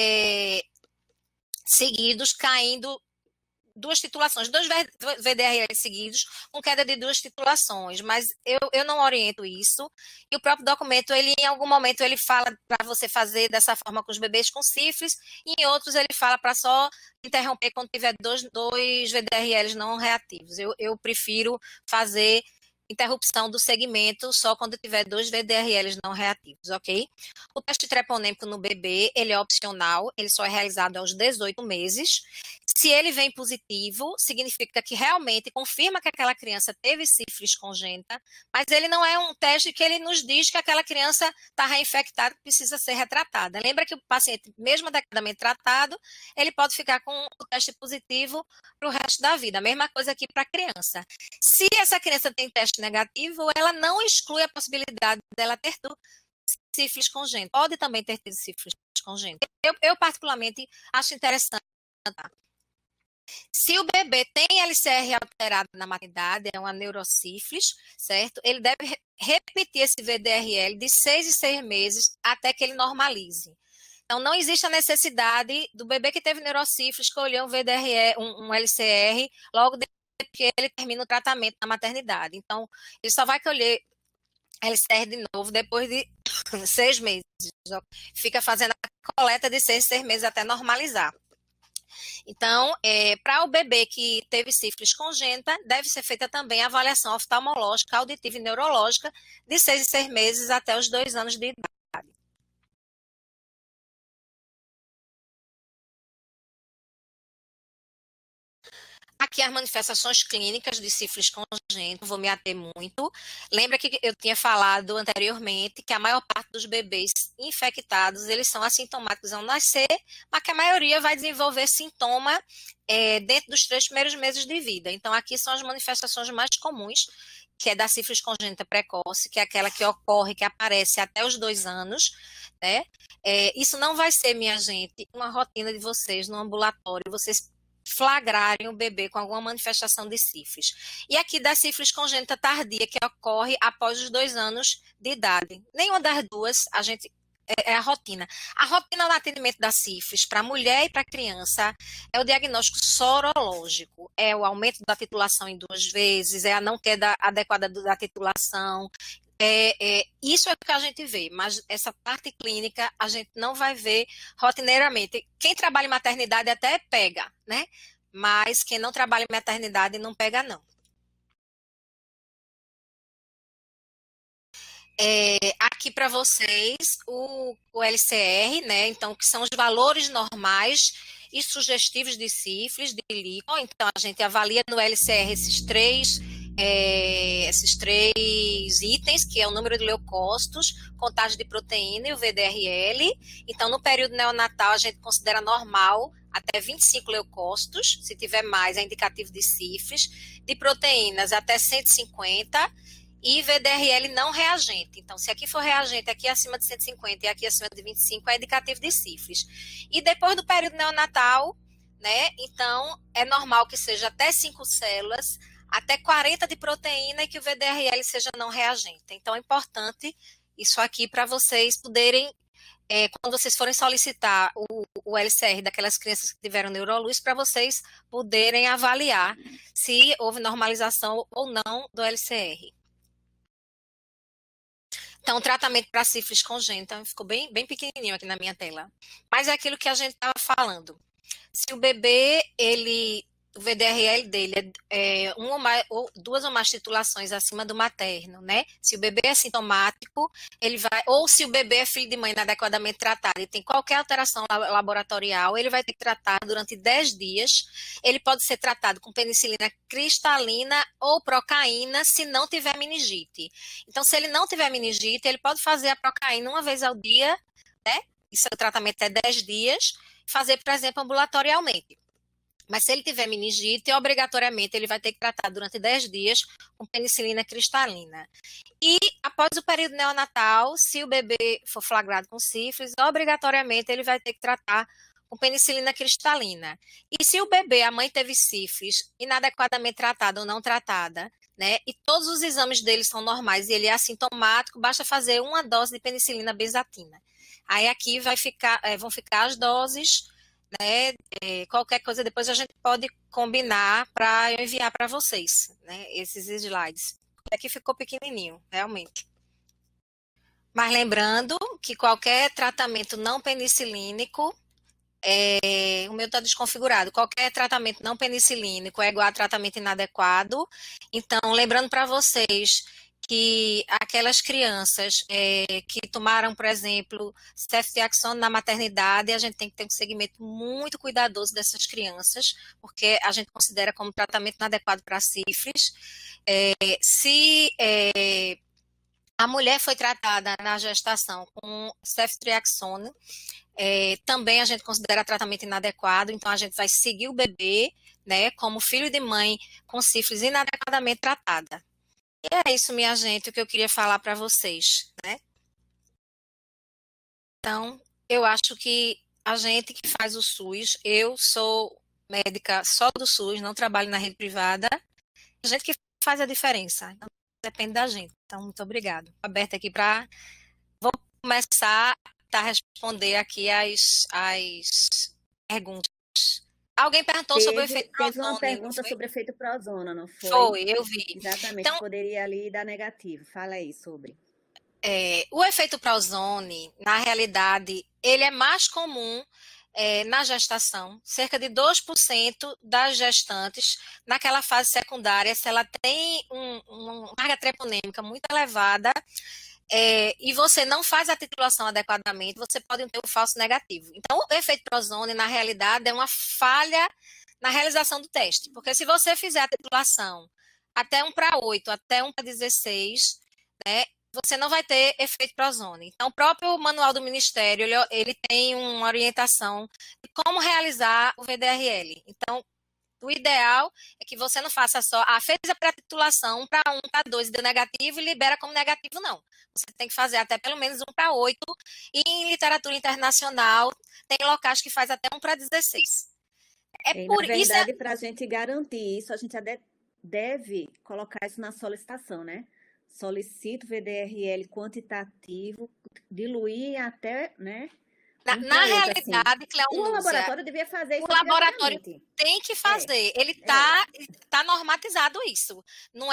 seguidos caindo, 2 titulações, 2 VDRL seguidos com queda de 2 titulações, mas eu não oriento isso. E o próprio documento, ele em algum momento, ele fala para você fazer dessa forma com os bebês com sífilis, e em outros ele fala para só interromper quando tiver 2 VDRLs não reativos. Eu prefiro fazer interrupção do segmento só quando tiver 2 VDRLs não reativos, ok? O teste treponêmico no bebê, ele é opcional, ele só é realizado aos 18 meses. Se ele vem positivo, significa que realmente confirma que aquela criança teve sífilis congênita, mas ele não é um teste que ele nos diz que aquela criança está reinfectada e precisa ser retratada. Lembra que o paciente, mesmo adequadamente tratado, ele pode ficar com o teste positivo para o resto da vida. A mesma coisa aqui para a criança. Se essa criança tem teste negativo, ela não exclui a possibilidade dela ter tido sífilis congênita. Pode também ter tido sífilis congênita. Eu particularmente, acho interessante. Se o bebê tem LCR alterado na maternidade, é uma neurosífilis, certo? Ele deve repetir esse VDRL de 6 em 6 meses até que ele normalize. Então, não existe a necessidade do bebê que teve neurosífilis escolher um VDRL, um LCR logo depois que ele termina o tratamento na maternidade. Então, ele só vai colher LCR de novo depois de 6 meses. Fica fazendo a coleta de 6 em 6 meses até normalizar. Então, para o bebê que teve sífilis congênita, deve ser feita também a avaliação oftalmológica, auditiva e neurológica de 6 em 6 meses até os 2 anos de idade. Aqui as manifestações clínicas de sífilis congênita, vou me ater muito. Lembra que eu tinha falado anteriormente que a maior parte dos bebês infectados, eles são assintomáticos ao nascer, mas que a maioria vai desenvolver sintoma dentro dos 3 primeiros meses de vida. Então, aqui são as manifestações mais comuns, que é da sífilis congênita precoce, que é aquela que ocorre, que aparece até os 2 anos, né? Isso não vai ser, minha gente, uma rotina de vocês no ambulatório, vocês flagrarem o bebê com alguma manifestação de sífilis. E aqui da sífilis congênita tardia, que ocorre após os 2 anos de idade. Nenhuma das duas, a gente é a rotina. A rotina no atendimento da sífilis para mulher e para criança é o diagnóstico sorológico, é o aumento da titulação em 2 vezes, é a não queda adequada da titulação. Isso é o que a gente vê, mas essa parte clínica a gente não vai ver rotineiramente. Quem trabalha em maternidade até pega, né? Mas quem não trabalha em maternidade não pega, não. Aqui para vocês o LCR, né? Então, que são os valores normais e sugestivos de sífilis, de líquido. Então, a gente avalia no LCR esses três itens, que é o número de leucócitos, contagem de proteína e o VDRL. Então, no período neonatal, a gente considera normal até 25 leucócitos, se tiver mais é indicativo de sífilis, de proteínas até 150 e VDRL não reagente. Então, se aqui for reagente, aqui acima de 150 e aqui acima de 25 é indicativo de sífilis. E depois do período neonatal, né, então é normal que seja até 5 células, até 40 de proteína e que o VDRL seja não reagente. Então, é importante isso aqui para vocês poderem, quando vocês forem solicitar o LCR daquelas crianças que tiveram neuroluz, para vocês poderem avaliar se houve normalização ou não do LCR. Então, o tratamento para sífilis congênita ficou bem, bem pequenininho aqui na minha tela. Mas é aquilo que a gente estava falando. Se o bebê, o VDRL dele é 2 ou mais titulações acima do materno, né? Se o bebê é sintomático, ele vai, ou se o bebê é filho de mãe inadequadamente tratado e tem qualquer alteração laboratorial, ele vai ter que tratar durante 10 dias. Ele pode ser tratado com penicilina cristalina ou procaína se não tiver meningite. Então, se ele não tiver meningite, ele pode fazer a procaína uma vez ao dia, né? Isso, o tratamento é 10 dias, fazer, por exemplo, ambulatorialmente. Mas se ele tiver meningite, obrigatoriamente ele vai ter que tratar durante 10 dias com penicilina cristalina. E após o período neonatal, se o bebê for flagrado com sífilis, obrigatoriamente ele vai ter que tratar com penicilina cristalina. E se o bebê, a mãe teve sífilis inadequadamente tratada ou não tratada, né, e todos os exames dele são normais e ele é assintomático, basta fazer 1 dose de penicilina benzatina. Aí aqui vão ficar as doses, né? Qualquer coisa depois a gente pode combinar para eu enviar para vocês, né? Esses slides. Aqui ficou pequenininho, realmente. Mas lembrando que qualquer tratamento não penicilínico o meu está desconfigurado. Qualquer tratamento não penicilínico é igual a tratamento inadequado. Então, lembrando para vocês que aquelas crianças que tomaram, por exemplo, ceftriaxone na maternidade, a gente tem que ter um segmento muito cuidadoso dessas crianças, porque a gente considera como tratamento inadequado para sífilis. Se a mulher foi tratada na gestação com ceftriaxone, também a gente considera tratamento inadequado, então a gente vai seguir o bebê, né, como filho de mãe com sífilis inadequadamente tratada. E é isso, minha gente, o que eu queria falar para vocês, né? Então, eu acho que a gente que faz o SUS, eu sou médica só do SUS, não trabalho na rede privada, a gente que faz a diferença, então, depende da gente. Então, muito obrigada. Aberta aqui para... Vou começar a responder aqui as perguntas. Alguém perguntou sobre o efeito Teve uma Prozone, pergunta sobre o efeito Prozona, não foi? Foi, eu vi. Exatamente, Então, poderia ali dar negativo. Fala aí sobre. O efeito Prozone, na realidade, ele é mais comum na gestação. Cerca de 2% das gestantes, naquela fase secundária, se ela tem uma carga treponêmica muito elevada, e você não faz a titulação adequadamente, você pode ter um falso negativo. Então, o efeito Prozone, na realidade, é uma falha na realização do teste. Porque se você fizer a titulação até 1:8, até 1:16, né, você não vai ter efeito Prozone. Então, o próprio manual do Ministério, ele tem uma orientação de como realizar o VDRL. Então, o ideal é que você não faça só, fez a pré-titulação 1:1, 1:2 e deu negativo e libera como negativo, não. Você tem que fazer até pelo menos 1:8 e em literatura internacional tem locais que faz até 1:16. Na verdade, para a gente garantir isso, a gente deve colocar isso na solicitação, né? Solicito VDRL quantitativo, diluir até, né? Na realidade, assim, Cleonúzia, o laboratório devia fazer isso. O laboratório tem que fazer. Ele tá normatizado isso.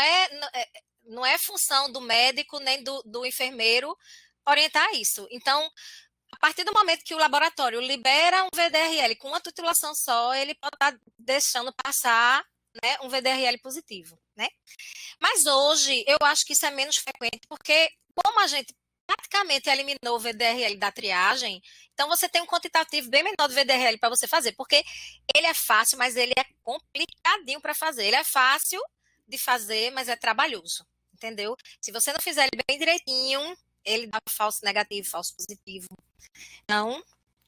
Não é função do médico nem do enfermeiro orientar isso. Então, a partir do momento que o laboratório libera um VDRL com uma titulação só, ele pode estar deixando passar, né, um VDRL positivo, né? Mas hoje eu acho que isso é menos frequente, porque como a gente praticamente eliminou o VDRL da triagem, então você tem um quantitativo bem menor do VDRL para você fazer, porque ele é fácil, mas ele é complicadinho para fazer. Ele é fácil de fazer, mas é trabalhoso, entendeu? Se você não fizer ele bem direitinho, ele dá falso negativo, falso positivo. Então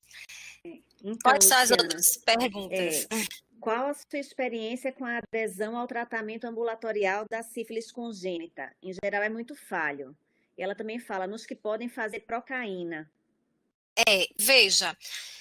quais são as outras perguntas? Qual a sua experiência com a adesão ao tratamento ambulatorial da sífilis congênita? Em geral, é muito falho. E ela também fala nos que podem fazer procaína. Veja,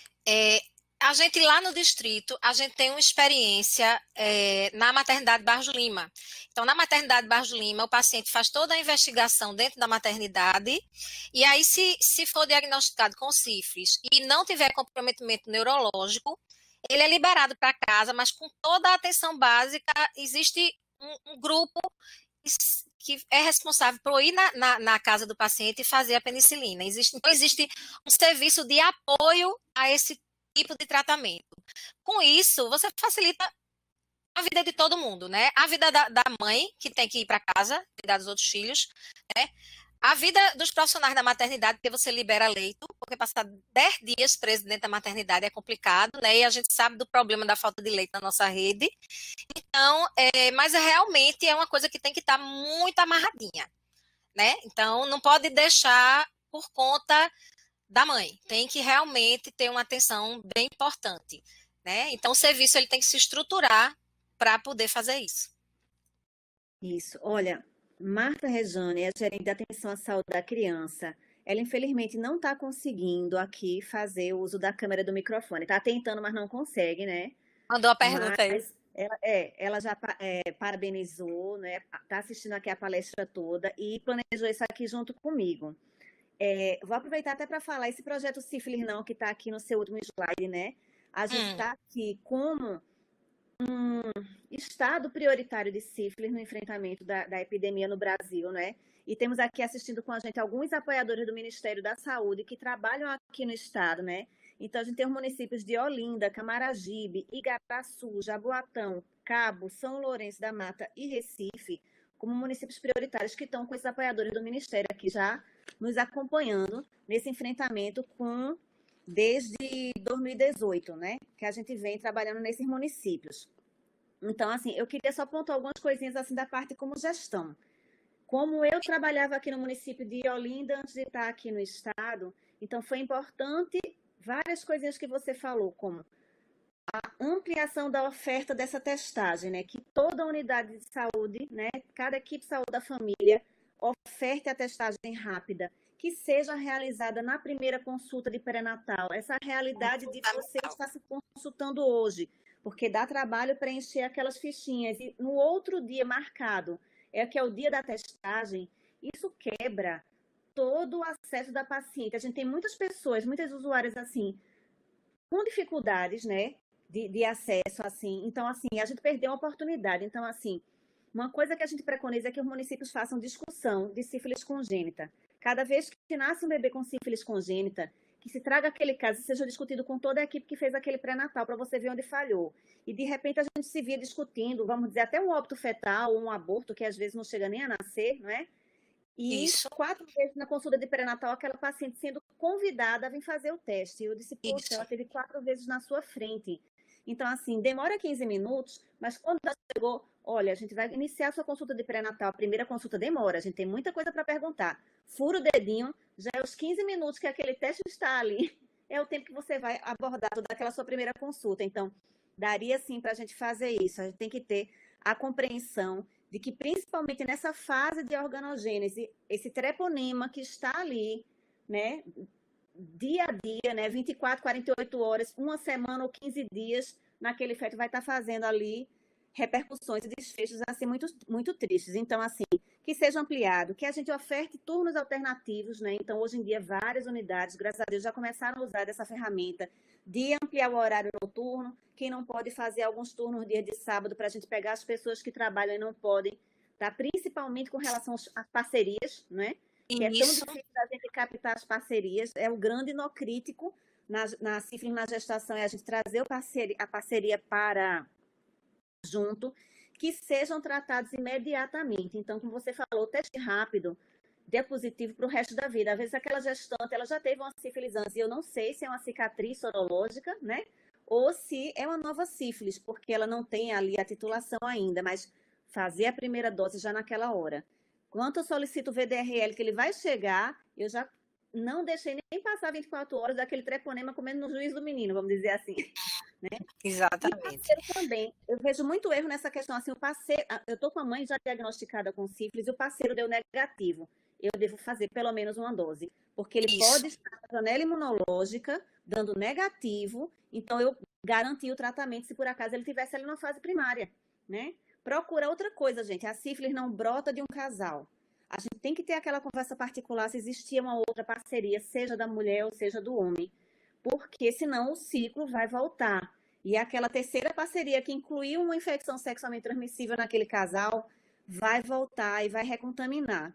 a gente lá no distrito, a gente tem uma experiência na maternidade Barros Lima. Então, na maternidade Barros Lima, o paciente faz toda a investigação dentro da maternidade e aí, se for diagnosticado com sífilis e não tiver comprometimento neurológico, ele é liberado para casa, mas com toda a atenção básica, existe um grupo que é responsável por ir na casa do paciente e fazer a penicilina. Então, existe um serviço de apoio a esse tipo de tratamento. Com isso, você facilita a vida de todo mundo, né? A vida da mãe, que tem que ir para casa, cuidar dos outros filhos, né? A vida dos profissionais da maternidade, porque você libera leito, porque passar 10 dias preso dentro da maternidade é complicado, né? E a gente sabe do problema da falta de leite na nossa rede. Então, mas realmente é uma coisa que tem que estar muito amarradinha, né? Então, não pode deixar por conta da mãe. Tem que realmente ter uma atenção bem importante, né? Então, o serviço ele tem que se estruturar para poder fazer isso. Isso. Olha, Marta Rejane é gerente de atenção à saúde da criança. Ela, infelizmente, não está conseguindo aqui fazer o uso da câmera do microfone. Está tentando, mas não consegue, né? Mandou a pergunta aí. Ela já parabenizou, né? Está assistindo aqui a palestra toda e planejou isso aqui junto comigo. Vou aproveitar até para falar esse projeto Sífilis Não, que está aqui no seu último slide, né? A gente está aqui como um estado prioritário de sífilis no enfrentamento da epidemia no Brasil, né? E temos aqui assistindo com a gente alguns apoiadores do Ministério da Saúde que trabalham aqui no estado, né? Então, a gente tem os municípios de Olinda, Camaragibe, Igaraçu, Jaboatão, Cabo, São Lourenço da Mata e Recife, como municípios prioritários que estão com esses apoiadores do Ministério aqui já nos acompanhando nesse enfrentamento desde 2018, né? Que a gente vem trabalhando nesses municípios. Então, assim, eu queria só pontuar algumas coisinhas assim da parte como gestão. Como eu trabalhava aqui no município de Olinda antes de estar aqui no estado, então foi importante várias coisinhas que você falou, como a ampliação da oferta dessa testagem, né? Que toda unidade de saúde, né? Cada equipe de saúde da família oferte a testagem rápida, que seja realizada na primeira consulta de pré-natal. Essa realidade de você estar se consultando hoje, porque dá trabalho preencher aquelas fichinhas e no outro dia marcado, que é o dia da testagem, isso quebra todo o acesso da paciente. A gente tem muitas pessoas, muitas usuárias assim, com dificuldades, né, de acesso, assim. Então, assim, a gente perdeu a oportunidade. Então, assim, uma coisa que a gente preconiza é que os municípios façam discussão de sífilis congênita. Cada vez que nasce um bebê com sífilis congênita, que se traga aquele caso e seja discutido com toda a equipe que fez aquele pré-natal para você ver onde falhou. E, de repente, a gente se via discutindo, vamos dizer, até um óbito fetal ou um aborto, que às vezes não chega nem a nascer, não é? E Isso. 4 vezes na consulta de pré-natal, aquela paciente sendo convidada a vir fazer o teste. Eu disse, poxa, ela teve 4 vezes na sua frente. Então, assim, demora 15 minutos, mas quando ela chegou, olha, a gente vai iniciar a sua consulta de pré-natal, a primeira consulta demora, a gente tem muita coisa para perguntar. Fura o dedinho, já é os 15 minutos que aquele teste está ali, é o tempo que você vai abordar toda aquela sua primeira consulta. Então, daria sim para a gente fazer isso, a gente tem que ter a compreensão de que, principalmente nessa fase de organogênese, esse treponema que está ali, né, dia a dia, né, 24, 48 horas, uma semana ou 15 dias, naquele feto vai estar fazendo ali repercussões e desfechos assim muito, muito tristes. Então, assim, que seja ampliado, que a gente oferte turnos alternativos, né? Então, hoje em dia, várias unidades, graças a Deus, já começaram a usar essa ferramenta de ampliar o horário noturno. Quem não pode fazer alguns turnos dia de sábado para a gente pegar as pessoas que trabalham e não podem, tá? Principalmente com relação às parcerias, né? Que é tão difícil da gente captar as parcerias, é o grande nó crítico na sífilis na gestação, é a gente trazer a parceria para junto, que sejam tratados imediatamente. Então, como você falou, o teste rápido dê positivo para o resto da vida. Às vezes, aquela gestante, ela já teve uma sífilis antes, e eu não sei se é uma cicatriz sorológica, né? Ou se é uma nova sífilis, porque ela não tem ali a titulação ainda, mas fazer a primeira dose já naquela hora. Quanto eu solicito o VDRL, que ele vai chegar, eu já não deixei nem passar 24 horas daquele treponema comendo no juízo do menino, vamos dizer assim. Né? Exatamente. E também, eu vejo muito erro nessa questão, assim, o parceiro, eu estou com a mãe já diagnosticada com sífilis e o parceiro deu negativo. Eu devo fazer pelo menos uma dose, porque ele pode estar na janela imunológica, dando negativo, então eu garanti o tratamento se por acaso ele tivesse ali na fase primária, né? Procura outra coisa, gente, a sífilis não brota de um casal. A gente tem que ter aquela conversa particular se existia uma outra parceria, seja da mulher ou seja do homem, porque senão o ciclo vai voltar. E aquela terceira parceria que incluiu uma infecção sexualmente transmissível naquele casal vai voltar e vai recontaminar.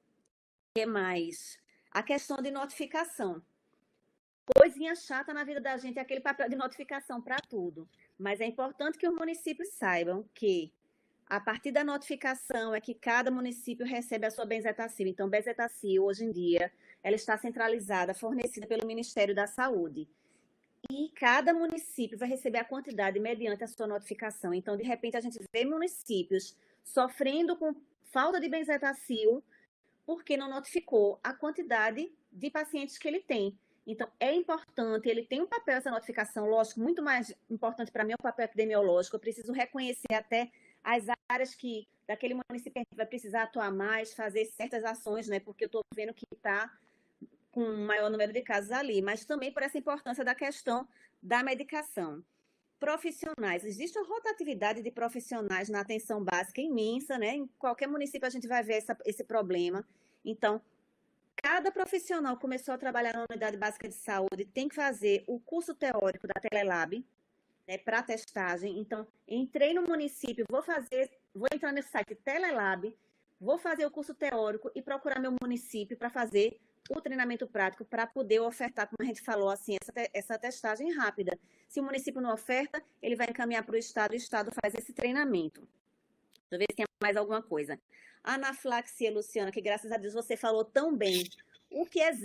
O que mais? A questão de notificação. Coisinha chata na vida da gente é aquele papel de notificação para tudo. Mas é importante que os municípios saibam que a partir da notificação é que cada município recebe a sua benzetacil. Então, benzetacil, hoje em dia, ela está centralizada, fornecida pelo Ministério da Saúde. E cada município vai receber a quantidade mediante a sua notificação. Então, de repente, a gente vê municípios sofrendo com falta de benzetacil porque não notificou a quantidade de pacientes que ele tem. Então, é importante, ele tem um papel, essa notificação, lógico, muito mais importante para mim é o papel epidemiológico. Eu preciso reconhecer até as áreas que daquele município a gente vai precisar atuar mais, fazer certas ações, né? Porque eu estou vendo que está com um maior número de casos ali, mas também por essa importância da questão da medicação. Profissionais, existe uma rotatividade de profissionais na atenção básica imensa, né? Em qualquer município a gente vai ver esse problema. Então, cada profissional que começou a trabalhar na unidade básica de saúde tem que fazer o curso teórico da Telelab, né, para testagem. Então, entrei no município, vou entrar nesse site Telelab, vou fazer o curso teórico e procurar meu município para fazer o treinamento prático para poder ofertar, como a gente falou, assim, essa testagem rápida. Se o município não oferta, ele vai encaminhar para o Estado faz esse treinamento. Deixa eu ver se tem mais alguma coisa. Anafilaxia, Luciana, que graças a Deus você falou tão bem. O que é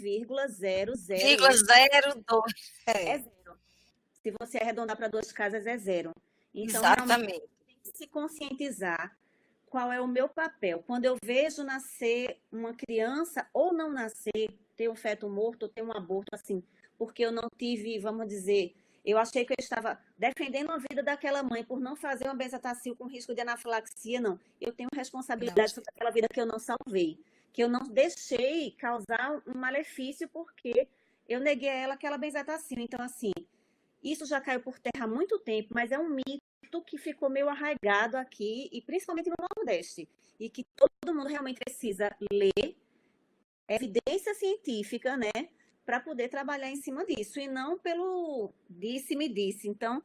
0,002. É zero. Se você arredondar para 2 casas, é zero. Então, Exatamente. realmente, tem que se conscientizar qual é o meu papel. Quando eu vejo nascer uma criança ou não nascer, ter um feto morto ou ter um aborto, assim, porque eu não tive, vamos dizer, eu achei que eu estava defendendo a vida daquela mãe por não fazer uma benzetacil com risco de anafilaxia, não. Eu tenho responsabilidade sobre aquela vida que eu não salvei, que eu não deixei causar um malefício porque eu neguei a ela aquela benzetacil. Então, assim, isso já caiu por terra há muito tempo, mas é um mito que ficou meio arraigado aqui, e principalmente no Nordeste, e que todo mundo realmente precisa ler evidência científica, né, para poder trabalhar em cima disso, e não pelo disse-me disse. Então,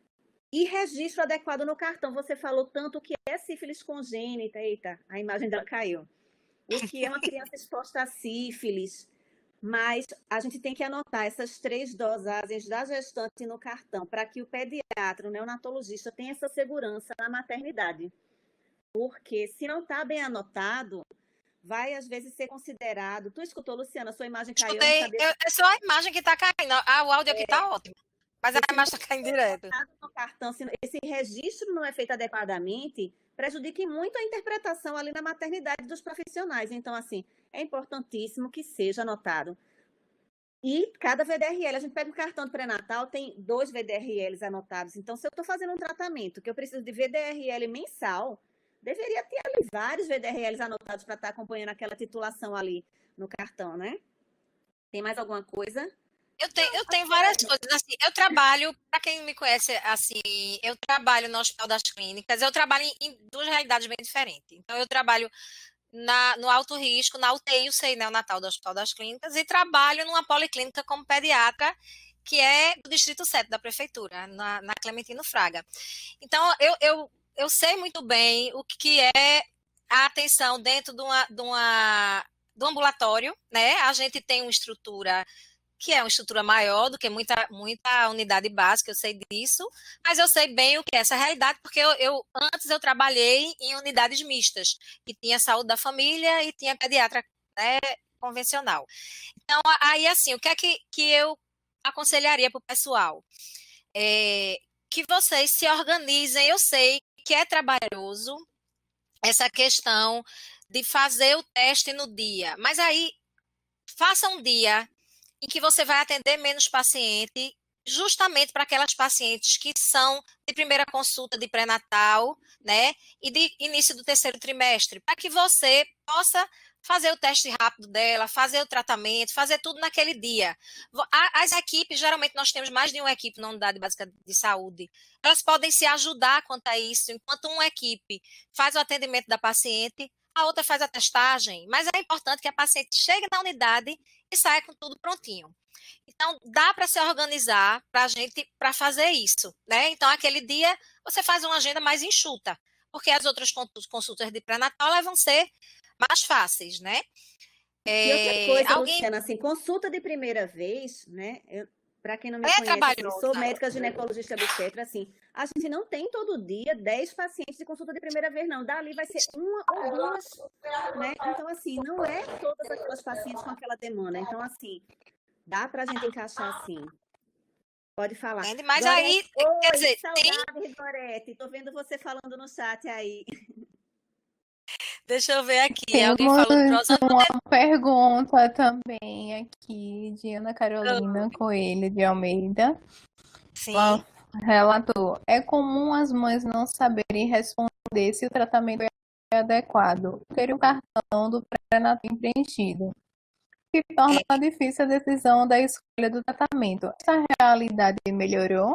e registro adequado no cartão. Você falou tanto que é sífilis congênita, eita, a imagem dela caiu. O que é uma criança exposta a sífilis, mas a gente tem que anotar essas 3 dosagens da gestante no cartão, para que o pediatra, o neonatologista, tenha essa segurança na maternidade. Porque se não está bem anotado, vai às vezes ser considerado... Tu escutou, Luciana? Sua imagem caiu? Escutei, é só a imagem que está caindo. O áudio aqui está ótimo, mas a imagem está caindo direto. No cartão, se esse registro não é feito adequadamente, prejudica muito a interpretação ali na maternidade dos profissionais. Então, assim, é importantíssimo que seja anotado. E cada VDRL, a gente pega o cartão do pré-natal, tem 2 VDRLs anotados. Então, se eu estou fazendo um tratamento que eu preciso de VDRL mensal, deveria ter ali vários VDRLs anotados para estar acompanhando aquela titulação ali no cartão, né? Tem mais alguma coisa? Eu tenho várias coisas, assim, eu trabalho, para quem me conhece, assim, eu trabalho no Hospital das Clínicas, eu trabalho em 2 realidades bem diferentes. Então, eu trabalho no alto risco, na UTI, o CI neonatal do Hospital das Clínicas, e trabalho numa policlínica como pediatra, que é do Distrito 7 da Prefeitura, na Clementino Fraga. Então, eu sei muito bem o que é a atenção dentro do ambulatório, né? A gente tem uma estrutura que é uma estrutura maior do que muita unidade básica, eu sei disso, mas eu sei bem o que é essa realidade, porque antes eu trabalhei em unidades mistas, e tinha saúde da família e tinha pediatra, né, convencional. Então, aí assim, o que é que eu aconselharia para o pessoal? Que vocês se organizem, eu sei que é trabalhoso essa questão de fazer o teste no dia, mas aí faça um dia em que você vai atender menos paciente, justamente para aquelas pacientes que são de primeira consulta de pré-natal, né, e de início do 3º trimestre, para que você possa fazer o teste rápido dela, fazer o tratamento, fazer tudo naquele dia. As equipes, geralmente nós temos mais de uma equipe na unidade básica de saúde, elas podem se ajudar quanto a isso, enquanto uma equipe faz o atendimento da paciente, a outra faz a testagem, mas é importante que a paciente chegue na unidade e saia com tudo prontinho. Então, dá para se organizar para fazer isso, né? Então, aquele dia, você faz uma agenda mais enxuta, porque as outras consultas de pré-natal vão ser mais fáceis, né? E outra coisa, Luciana, assim, consulta de primeira vez, né? Para quem não me conhece, assim, sou médica ginecologista obstetra, assim, a gente não tem todo dia 10 pacientes de consulta de primeira vez, não. Dali vai ser 1 ou 2, né? Então, assim, não é todas aquelas pacientes com aquela demanda. Então, assim, dá para a gente encaixar assim. Pode falar. Mas aí, quer dizer, saudade, Gorete. Tô vendo você falando no chat aí. Deixa eu ver aqui. Temos alguém falou uma pergunta também aqui de Ana Carolina Coelho de Almeida. Sim. Ela relatou: é comum as mães não saberem responder se o tratamento é adequado, ter o cartão do pré-natal preenchido, que torna difícil a decisão da escolha do tratamento. Essa realidade melhorou?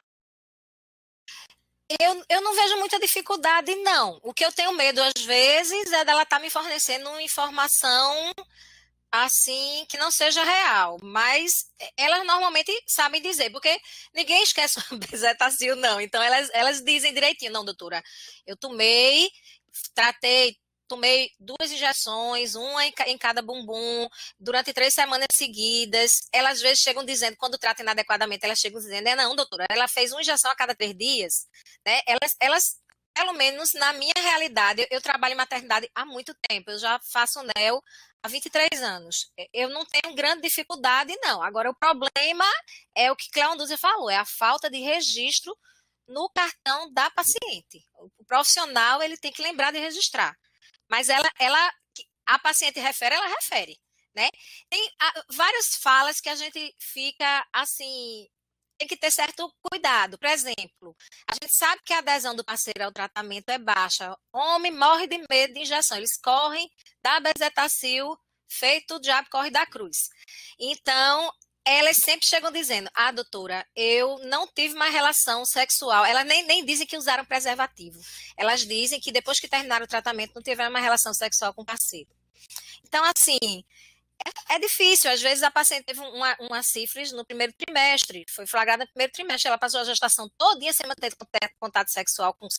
Eu não vejo muita dificuldade, não. O que eu tenho medo, às vezes, é dela estar me fornecendo informação assim que não seja real. Mas elas normalmente sabem dizer, porque ninguém esquece uma bezetacil, não. Então, elas dizem direitinho: não, doutora, eu tomei, tratei tomei 2 injeções, uma em cada bumbum, durante 3 semanas seguidas. Elas às vezes chegam dizendo, quando tratam inadequadamente, elas chegam dizendo, não, doutora, ela fez uma injeção a cada 3 dias, né? Elas pelo menos na minha realidade, eu trabalho em maternidade há muito tempo, eu já faço NEO há 23 anos. Eu não tenho grande dificuldade, não. Agora, o problema é o que Cléo Andúzia falou, é a falta de registro no cartão da paciente. O profissional, ele tem que lembrar de registrar. Mas a paciente refere, ela refere, né? Tem várias falas que a gente fica, assim, tem que ter certo cuidado. Por exemplo, a gente sabe que a adesão do parceiro ao tratamento é baixa. Homem morre de medo de injeção. Eles correm da bezetacil, feito o diabo corre da cruz. Então, elas sempre chegam dizendo, doutora, eu não tive mais relação sexual. Elas nem dizem que usaram preservativo. Elas dizem que depois que terminaram o tratamento, não tiveram mais relação sexual com o parceiro. Então, assim, é difícil. Às vezes a paciente teve uma sífilis no primeiro trimestre, foi flagrada no primeiro trimestre, ela passou a gestação todinha sem manter contato sexual com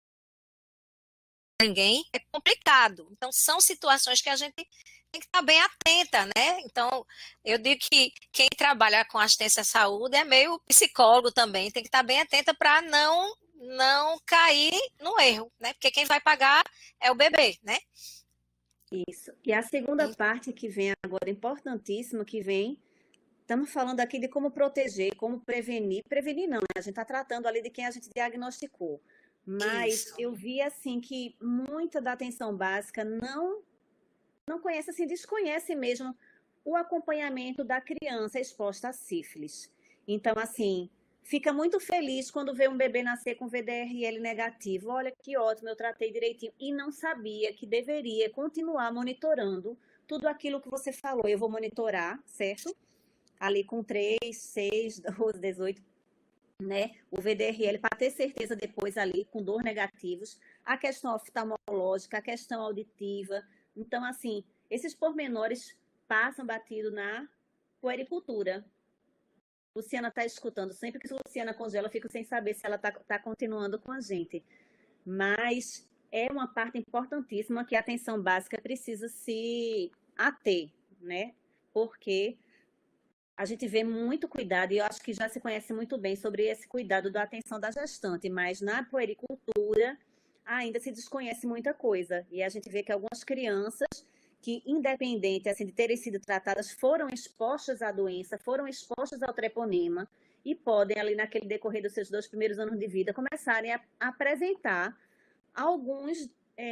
ninguém. É complicado. Então, são situações que a gente tem que estar bem atenta, né? Então, eu digo que quem trabalha com assistência à saúde é meio psicólogo também, tem que estar bem atenta para não cair no erro, né? Porque quem vai pagar é o bebê, né? Isso. E a segunda parte que vem agora, importantíssima, que vem, estamos falando aqui de como proteger, como prevenir. Prevenir não, né? A gente está tratando ali de quem a gente diagnosticou. Mas eu vi, assim, que muita da atenção básica não conhece, assim, desconhece mesmo o acompanhamento da criança exposta a sífilis. Então, assim, fica muito feliz quando vê um bebê nascer com VDRL negativo. Olha que ótimo, eu tratei direitinho. E não sabia que deveria continuar monitorando tudo aquilo que você falou. Eu vou monitorar, certo? Ali com 3, 6, 12, 18, né? O VDRL, para ter certeza depois ali, com dor negativos, a questão oftalmológica, a questão auditiva. Então, assim, esses pormenores passam batido na puericultura. Luciana está escutando. Sempre que Luciana congela, eu fico sem saber se ela está continuando com a gente. Mas é uma parte importantíssima que a atenção básica precisa se ater, né? Porque a gente vê muito cuidado, e eu acho que já se conhece muito bem sobre esse cuidado da atenção da gestante, mas na puericultura ainda se desconhece muita coisa. E a gente vê que algumas crianças que, independente assim, de terem sido tratadas, foram expostas à doença, foram expostas ao treponema, e podem, ali naquele decorrer dos seus 2 primeiros anos de vida, começarem a apresentar alguns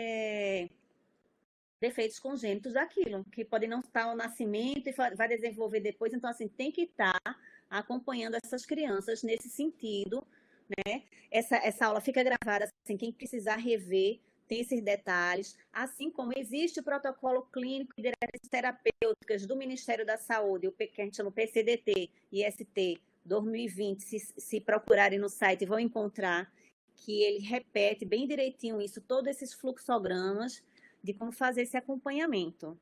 defeitos congênitos daquilo, que podem não estar ao nascimento e vai desenvolver depois. Então, assim, tem que estar acompanhando essas crianças nesse sentido, né? Essa aula fica gravada, assim, quem precisar rever tem esses detalhes, assim como existe o protocolo clínico e diretrizes terapêuticas do Ministério da Saúde, o que a gente chama PCDT e IST 2020, se procurarem no site vão encontrar que ele repete bem direitinho isso, todos esses fluxogramas de como fazer esse acompanhamento.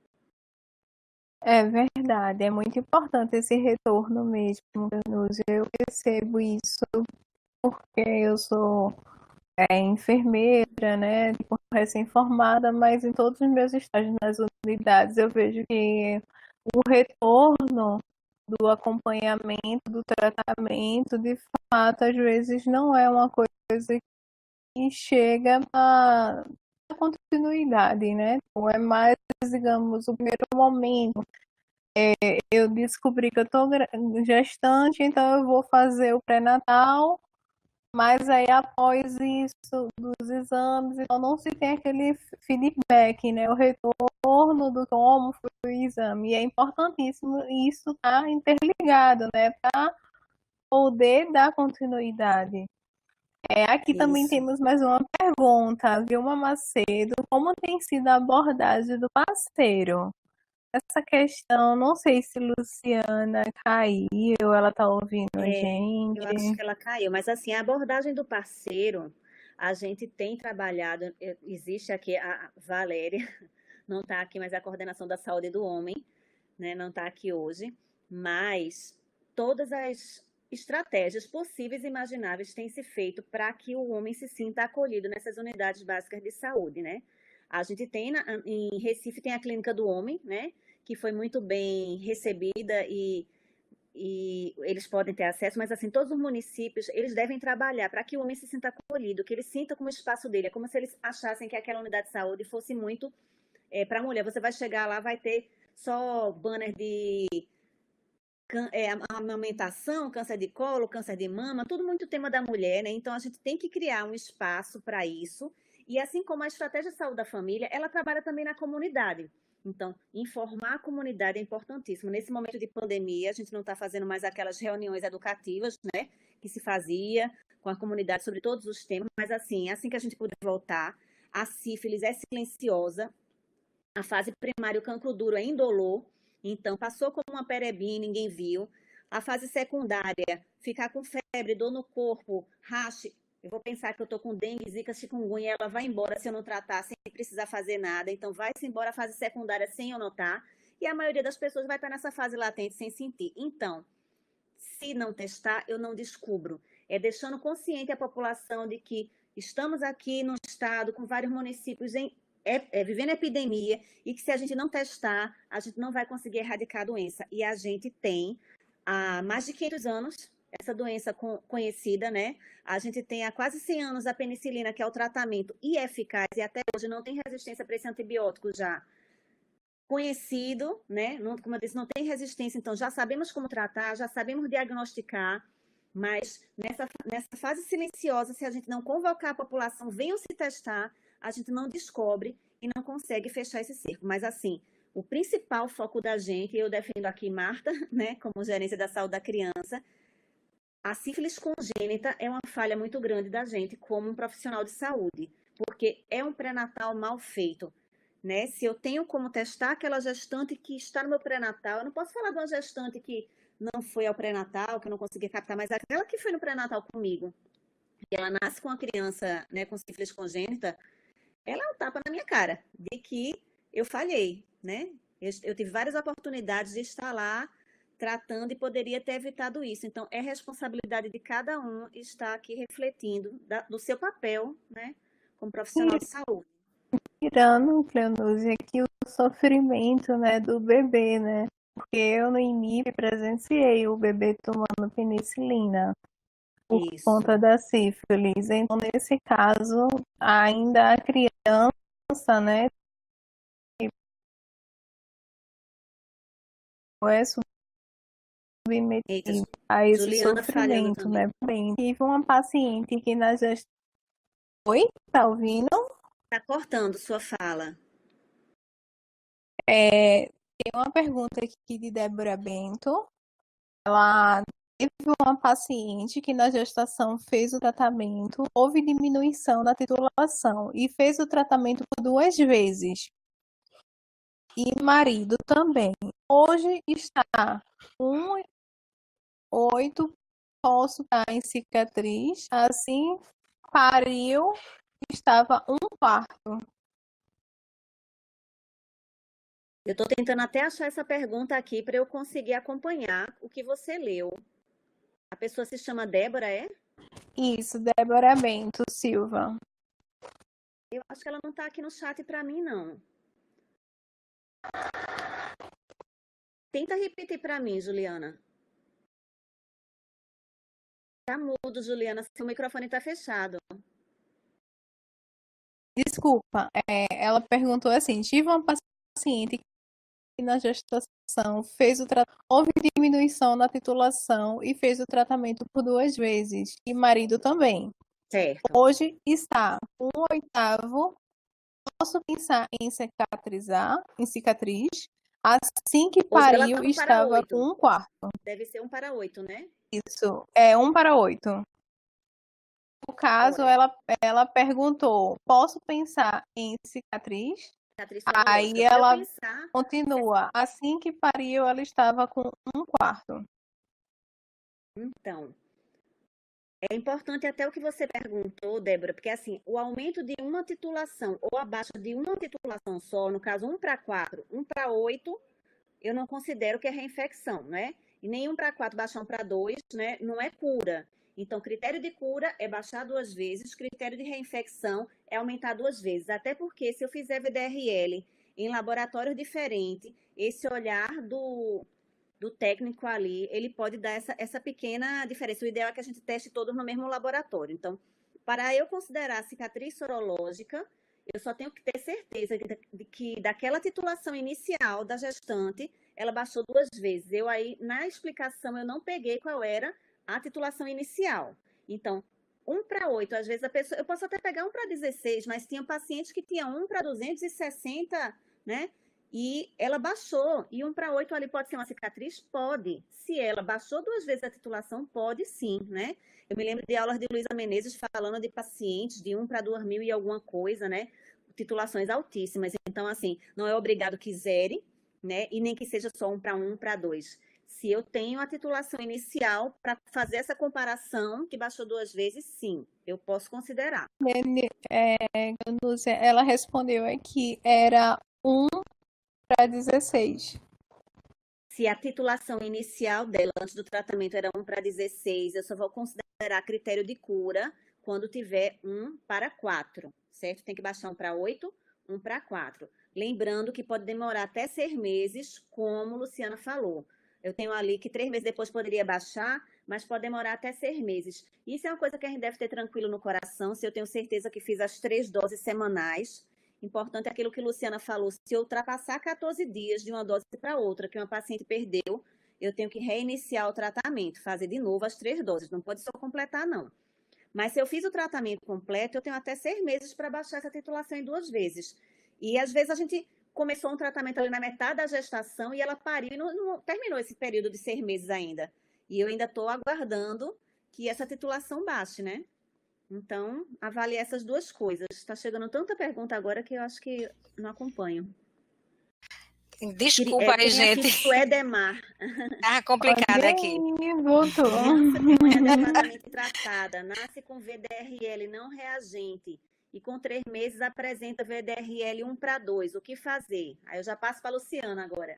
É verdade, é muito importante esse retorno mesmo, Danúzia. Eu percebo isso porque eu sou enfermeira, né, tipo, recém-formada, mas em todos os meus estágios nas unidades eu vejo que o retorno do acompanhamento, do tratamento, de fato, às vezes não é uma coisa que chega na continuidade, né? Então, é mais, digamos, o primeiro momento. Eu descobri que eu estou gestante, então eu vou fazer o pré-natal, mas aí após isso, dos exames, então não se tem aquele feedback, né? O retorno do como foi o exame. E é importantíssimo isso estar interligado, né? Para poder dar continuidade. Aqui também temos mais uma pergunta, Vilma Macedo. Como tem sido a abordagem do parceiro? Essa questão, não sei se Luciana caiu, ela está ouvindo a gente. Eu acho que ela caiu, mas assim, a abordagem do parceiro, a gente tem trabalhado, existe aqui a Valéria, não está aqui, mas a coordenação da saúde do homem, né, não está aqui hoje, mas todas as estratégias possíveis e imagináveis têm se feito para que o homem se sinta acolhido nessas unidades básicas de saúde, né? A gente tem, em Recife, tem a Clínica do Homem, né? Que foi muito bem recebida e eles podem ter acesso, mas assim, todos os municípios, eles devem trabalhar para que o homem se sinta acolhido, que ele sinta como espaço dele. É como se eles achassem que aquela unidade de saúde fosse muito para a mulher. Você vai chegar lá, vai ter só banner de amamentação, câncer de colo, câncer de mama, tudo muito tema da mulher, né? Então, a gente tem que criar um espaço para isso. E assim como a estratégia de saúde da família, ela trabalha também na comunidade. Então, informar a comunidade é importantíssimo. Nesse momento de pandemia, a gente não está fazendo mais aquelas reuniões educativas, né, que se fazia com a comunidade sobre todos os temas, mas assim que a gente puder voltar, a sífilis é silenciosa, a fase primária, o cancro duro é indolor, então passou como uma perebinha e ninguém viu. A fase secundária, ficar com febre, dor no corpo, rache, eu vou pensar que eu estou com dengue, zika, chikungunya, ela vai embora se eu não tratar, sem precisar fazer nada. Então, vai-se embora a fase secundária sem eu notar. E a maioria das pessoas vai estar nessa fase latente sem sentir. Então, se não testar, eu não descubro. É deixando consciente a população de que estamos aqui num estado com vários municípios vivendo epidemia e que se a gente não testar, a gente não vai conseguir erradicar a doença. E a gente tem há mais de 500 anos essa doença conhecida, né? A gente tem há quase 100 anos a penicilina, que é o tratamento e eficaz, e até hoje não tem resistência para esse antibiótico já conhecido, né? Não, como eu disse, não tem resistência, então já sabemos como tratar, já sabemos diagnosticar, mas nessa fase silenciosa, se a gente não convocar a população, venham se testar, a gente não descobre e não consegue fechar esse círculo. Mas assim, o principal foco da gente, eu defendo aqui Marta, né, como gerência da saúde da criança, a sífilis congênita é uma falha muito grande da gente como um profissional de saúde, porque é um pré-natal mal feito, né? Se eu tenho como testar aquela gestante que está no meu pré-natal, eu não posso falar de uma gestante que não foi ao pré-natal, que eu não consegui captar, mas aquela que foi no pré-natal comigo, e ela nasce com a criança, né, com sífilis congênita, ela é um tapa na minha cara de que eu falhei, né? Eu tive várias oportunidades de estar lá tratando e poderia ter evitado isso. Então, é responsabilidade de cada um estar aqui refletindo do seu papel, né, como profissional de saúde. Tirando, Cleonuse, aqui o sofrimento, né, do bebê, né? Porque eu no IMIP presenciei o bebê tomando penicilina por conta da sífilis. Então, nesse caso, ainda a criança, né, é submetido a esse Juliana sofrimento, né? Bem, tive uma paciente que na gestação... Oi? Tá ouvindo? Tá cortando sua fala. Tem uma pergunta aqui de Débora Bento. Ela teve uma paciente que na gestação fez o tratamento, houve diminuição da titulação e fez o tratamento por 2 vezes. E marido também. Hoje está 1,8, posso estar em cicatriz. Assim, pariu, estava 1/4. Eu estou tentando até achar essa pergunta aqui para eu conseguir acompanhar o que você leu. A pessoa se chama Débora, é? Isso, Débora Bento Silva. Eu acho que ela não está aqui no chat para mim, não. Tenta repetir para mim, Juliana. Tá mudo, Juliana. Seu microfone está fechado. Desculpa, ela perguntou assim: tive uma paciente que na gestação fez houve diminuição na titulação e fez o tratamento por 2 vezes, e marido também. Certo. Hoje está 1/8, posso pensar em cicatrizar, em cicatriz. Assim que pariu, estava com 1/4. Deve ser 1/8, né? Isso, é 1/8. No caso, ela perguntou, posso pensar em cicatriz? Aí ela continua, assim que pariu, ela estava com 1/4. Então, é importante até o que você perguntou, Débora, porque assim, o aumento de uma titulação ou abaixo de uma titulação só, no caso 1/4, 1/8, eu não considero que é reinfecção, né? E nem 1/4 baixar 1/2, né? Não é cura. Então, critério de cura é baixar 2 vezes, critério de reinfecção é aumentar 2 vezes. Até porque, se eu fizer VDRL em laboratórios diferentes, esse olhar do técnico ali, ele pode dar essa pequena diferença. O ideal é que a gente teste todos no mesmo laboratório. Então, para eu considerar cicatriz sorológica, eu só tenho que ter certeza de que daquela titulação inicial da gestante, ela baixou 2 vezes. Eu aí, na explicação, eu não peguei qual era a titulação inicial. Então, 1/8, às vezes a pessoa... Eu posso até pegar 1/16, mas tinha pacientes que tinham 1/260, né? E ela baixou. E 1/8 ali pode ser uma cicatriz? Pode. Se ela baixou 2 vezes a titulação, pode sim, né? Eu me lembro de aulas de Luísa Menezes falando de pacientes de 1/2000 e alguma coisa, né? Titulações altíssimas. Então, assim, não é obrigado que zere, né? E nem que seja só 1/1, 1/2. Se eu tenho a titulação inicial para fazer essa comparação, que baixou 2 vezes, sim, eu posso considerar. Lúcia, ela respondeu aqui, era 1/16. Se a titulação inicial dela, antes do tratamento, era 1/16, eu só vou considerar critério de cura quando tiver 1/4, certo? Tem que baixar 1/8, 1/4. Lembrando que pode demorar até 6 meses, como Luciana falou. Eu tenho ali que 3 meses depois poderia baixar, mas pode demorar até 6 meses. Isso é uma coisa que a gente deve ter tranquilo no coração, se eu tenho certeza que fiz as 3 doses semanais. Importante é aquilo que Luciana falou, se eu ultrapassar 14 dias de uma dose para outra, que uma paciente perdeu, eu tenho que reiniciar o tratamento, fazer de novo as 3 doses, não pode só completar, não. Mas se eu fiz o tratamento completo, eu tenho até 6 meses para baixar essa titulação em 2 vezes. E às vezes a gente começou um tratamento ali na metade da gestação e ela pariu e não terminou esse período de 6 meses ainda. E eu ainda estou aguardando que essa titulação baixe, né? Então, avalie essas 2 coisas. Está chegando tanta pergunta agora que eu acho que não acompanho. Desculpa aí, gente. Suedemar. Tá complicado aqui. Voltou. Criança que não é adequadamente tratada, nasce com VDRL não reagente e com 3 meses apresenta VDRL 1/2. O que fazer? Aí eu já passo para a Luciana agora.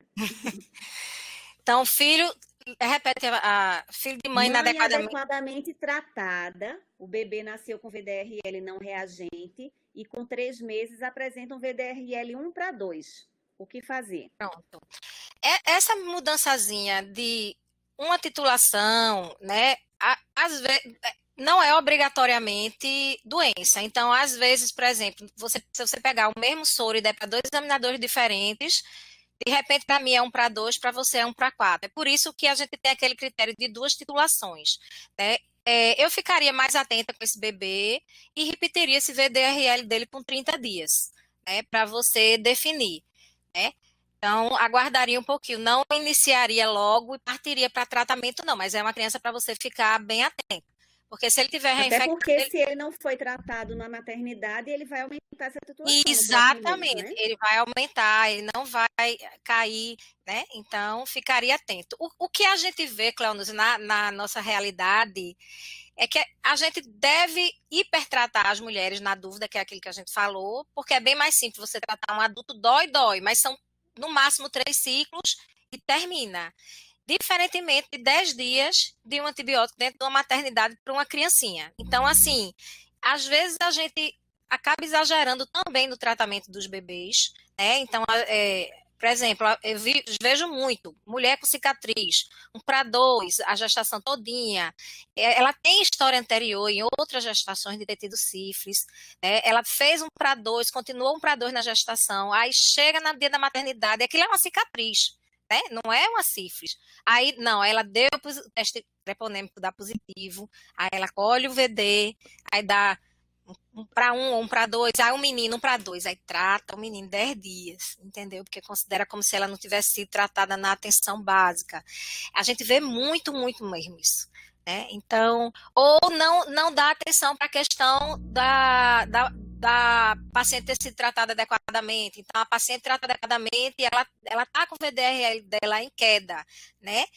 Então, filho, repete, filho de mãe inadequadamente tratada, o bebê nasceu com VDRL não reagente e com 3 meses apresenta um VDRL 1/2. O que fazer? Pronto. Essa mudançazinha de uma titulação, né, às vezes, não é obrigatoriamente doença. Então, às vezes, por exemplo, se você pegar o mesmo soro e der para 2 examinadores diferentes, de repente, para mim é 1/2, para você é 1/4. É por isso que a gente tem aquele critério de 2 titulações, né? Eu ficaria mais atenta com esse bebê e repetiria esse VDRL dele por 30 dias, né? Para você definir, né? Então, aguardaria um pouquinho. Não iniciaria logo e partiria para tratamento, não. Mas é uma criança para você ficar bem atenta. Porque se ele tiver reinfecção... Até porque se ele não foi tratado na maternidade, ele vai aumentar essa titulação. Exatamente. Mês, né? Ele vai aumentar, ele não vai cair, né? Então, ficaria atento. O que a gente vê, Cleonuse, na nossa realidade, é que a gente deve hipertratar as mulheres, na dúvida, que é aquilo que a gente falou, porque é bem mais simples você tratar um adulto, dói, mas são no máximo 3 ciclos e termina. Diferentemente de 10 dias de um antibiótico dentro de uma maternidade para uma criancinha. Então, assim, às vezes a gente acaba exagerando também no tratamento dos bebês, né? Então, por exemplo, eu vejo muito mulher com cicatriz, 1/2, a gestação todinha. Ela tem história anterior em outras gestações de ter tido sífilis, né? Ela fez 1/2, continuou 1/2 na gestação, aí chega no dia da maternidade, aquilo é uma cicatriz, né? Não é uma sífilis. Aí, não, ela deu o teste treponêmico, dá positivo, aí ela colhe o VD, aí dá 1/1 ou 1/2, aí o menino 1/2, aí trata o menino 10 dias, entendeu? Porque considera como se ela não tivesse sido tratada na atenção básica. A gente vê muito mesmo isso, né? Então, ou não dá atenção para a questão da paciente ter sido tratada adequadamente. Então, a paciente trata adequadamente e ela está com o VDRL dela em queda, né?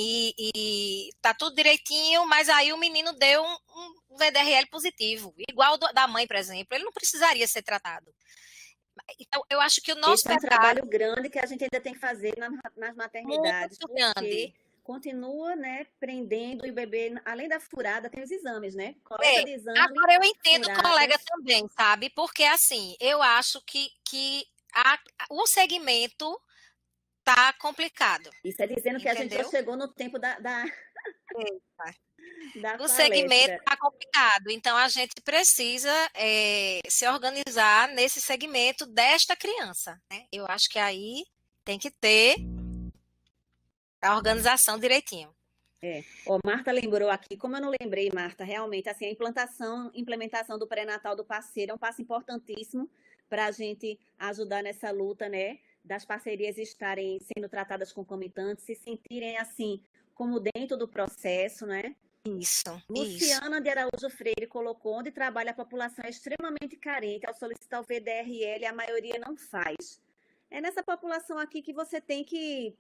E tá tudo direitinho, mas aí o menino deu um VDRL positivo, igual da mãe, por exemplo. Ele não precisaria ser tratado. Então, eu acho que o nosso trabalho grande que a gente ainda tem que fazer nas maternidades. Muito grande. continua, né, prendendo, e o bebê, além da furada, tem os exames, né? Coleta de exame, agora eu entendo o colega furadas. também, sabe? Porque, assim, eu acho que o segmento tá complicado, Isso é dizendo que a gente já entendeu? chegou no tempo Eita. da O segmento palestra. está complicado, então a gente precisa se organizar nesse segmento desta criança, né? Eu acho que aí tem que ter a organização direitinho. Ó, Marta lembrou aqui, como eu não lembrei, Marta, realmente, assim, a implementação do pré-natal do parceiro é um passo importantíssimo para a gente ajudar nessa luta, né, das parcerias estarem sendo tratadas concomitantes, se sentirem, assim, como dentro do processo, né? Isso, isso. Luciana de Araújo Freire colocou: onde trabalha a população é extremamente carente, ao solicitar o VDRL, a maioria não faz. É nessa população aqui que você tem que,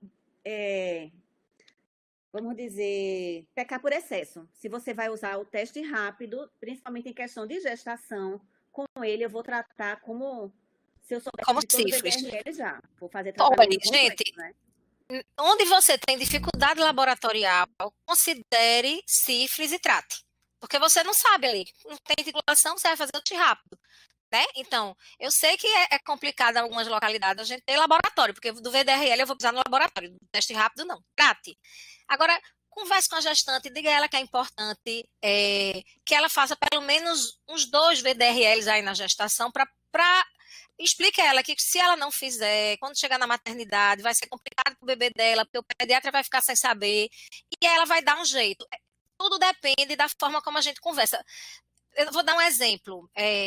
vamos dizer, pecar por excesso. Se você vai usar o teste rápido, principalmente em questão de gestação, com ele eu vou tratar como se eu soubesse Como de todo o sífilis. VDRL já. Vou fazer Olha, tratamento completo, gente, né? onde você tem dificuldade laboratorial, considere sífilis e trate. Porque você não sabe ali, não tem titulação, você vai fazer o teste rápido. Né? Então, eu sei que é complicado em algumas localidades a gente ter laboratório, porque do VDRL eu vou precisar no laboratório, do teste rápido não. Trate. Agora, converse com a gestante, diga a ela que é importante que ela faça pelo menos uns 2 VDRLs aí na gestação para explique a ela que se ela não fizer, quando chegar na maternidade, vai ser complicado para o bebê dela, porque o pediatra vai ficar sem saber, e ela vai dar um jeito. Tudo depende da forma como a gente conversa. Eu vou dar um exemplo.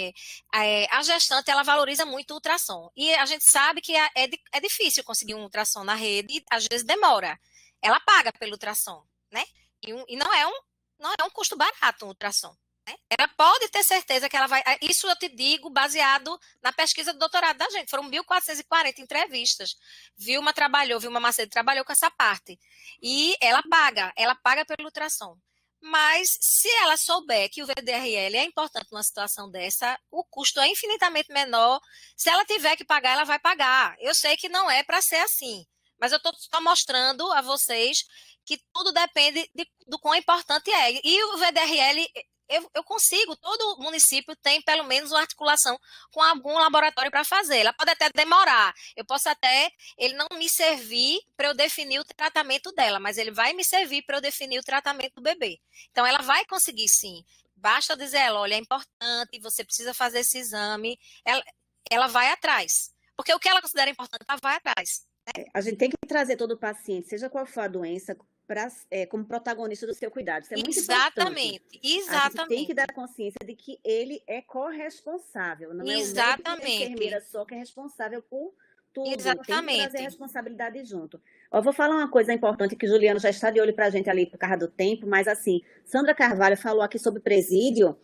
A gestante, ela valoriza muito o ultrassom. E a gente sabe que é difícil conseguir um ultrassom na rede, às vezes demora. Ela paga pelo ultrassom, né? E não é um custo barato um ultrassom. Né? Ela pode ter certeza que ela vai... Isso eu te digo baseado na pesquisa do doutorado da gente. Foram 1.440 entrevistas. Vilma Macedo trabalhou com essa parte. E ela paga pelo ultrassom. Mas se ela souber que o VDRL é importante numa situação dessa, o custo é infinitamente menor. Se ela tiver que pagar, ela vai pagar. Eu sei que não é para ser assim, mas eu estou só mostrando a vocês que tudo depende do quão importante é. E o VDRL, eu consigo, todo município tem pelo menos uma articulação com algum laboratório para fazer. Ela pode até demorar, ele não me servir para eu definir o tratamento dela, mas ele vai me servir para eu definir o tratamento do bebê. Então, ela vai conseguir sim. Basta dizer a ela, olha, é importante, você precisa fazer esse exame. Ela vai atrás. Porque o que ela considera importante, ela vai atrás. A gente tem que trazer todo o paciente, seja qual for a doença, como protagonista do seu cuidado. Isso é muito importante. A gente tem que dar consciência de que ele é corresponsável, não é o médico e a enfermeira só que é responsável por tudo. Tem que trazer a responsabilidade junto. Eu vou falar uma coisa importante que o Juliano já está de olho para a gente ali por causa do tempo, mas assim, Sandra Carvalho falou aqui sobre presídio,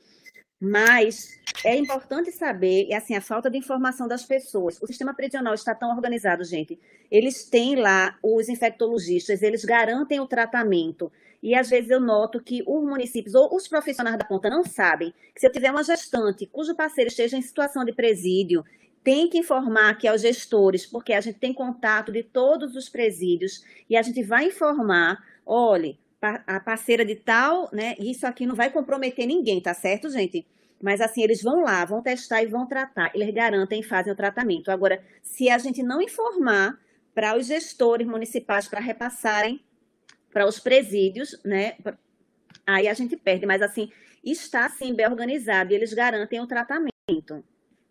mas é importante saber, e assim, a falta de informação das pessoas. O sistema prisional está tão organizado, gente. Eles têm lá os infectologistas, eles garantem o tratamento. E às vezes eu noto que os municípios ou os profissionais da ponta não sabem que se eu tiver uma gestante cujo parceiro esteja em situação de presídio, tem que informar aqui aos gestores, porque a gente tem contato de todos os presídios e a gente vai informar, olha, a parceira de tal, né? Isso aqui não vai comprometer ninguém, tá certo, gente? Mas assim, eles vão lá, vão testar e vão tratar. Eles garantem e fazem o tratamento. Agora, se a gente não informar para os gestores municipais para repassarem para os presídios, né? Aí a gente perde. Mas assim, está sim bem organizado e eles garantem o tratamento.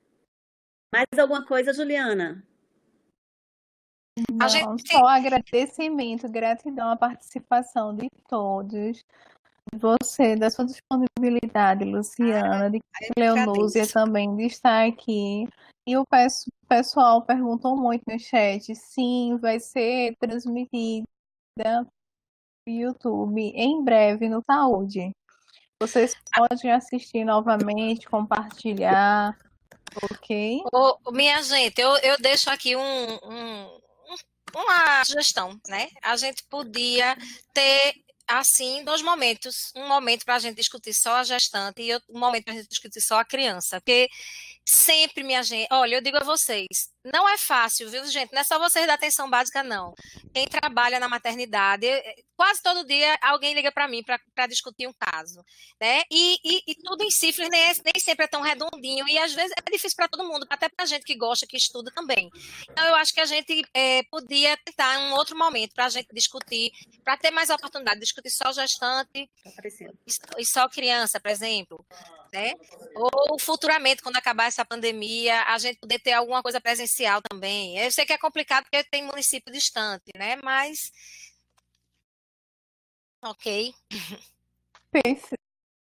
Mais alguma coisa, Juliana? Não, só agradecimento, gratidão à participação de todos. Você, da sua disponibilidade, Luciana, de Cleonúzia também, de estar aqui. E o pessoal perguntou muito no chat. Sim, vai ser transmitida no YouTube em breve no Saúde. Vocês podem assistir novamente, compartilhar, ok? Minha gente, eu deixo aqui uma sugestão, né? A gente podia ter, assim, 2 momentos. Um momento para a gente discutir só a gestante e um momento para a gente discutir só a criança. Porque Sempre, minha gente. Olha, eu digo a vocês, não é fácil, viu, gente? Não é só vocês da atenção básica, não. Quem trabalha na maternidade, quase todo dia alguém liga para mim para discutir um caso, né? E tudo em cifras nem sempre é tão redondinho e às vezes é difícil para todo mundo, até para a gente que gosta, que estuda também. Então, eu acho que a gente podia tentar um outro momento para a gente discutir, para ter mais oportunidade de discutir só gestante e só criança, por exemplo, né? Ou futuramente, quando acabar essa pandemia, a gente poder ter alguma coisa presencial também. Eu sei que é complicado porque tem município distante, né? Mas, ok. Pense.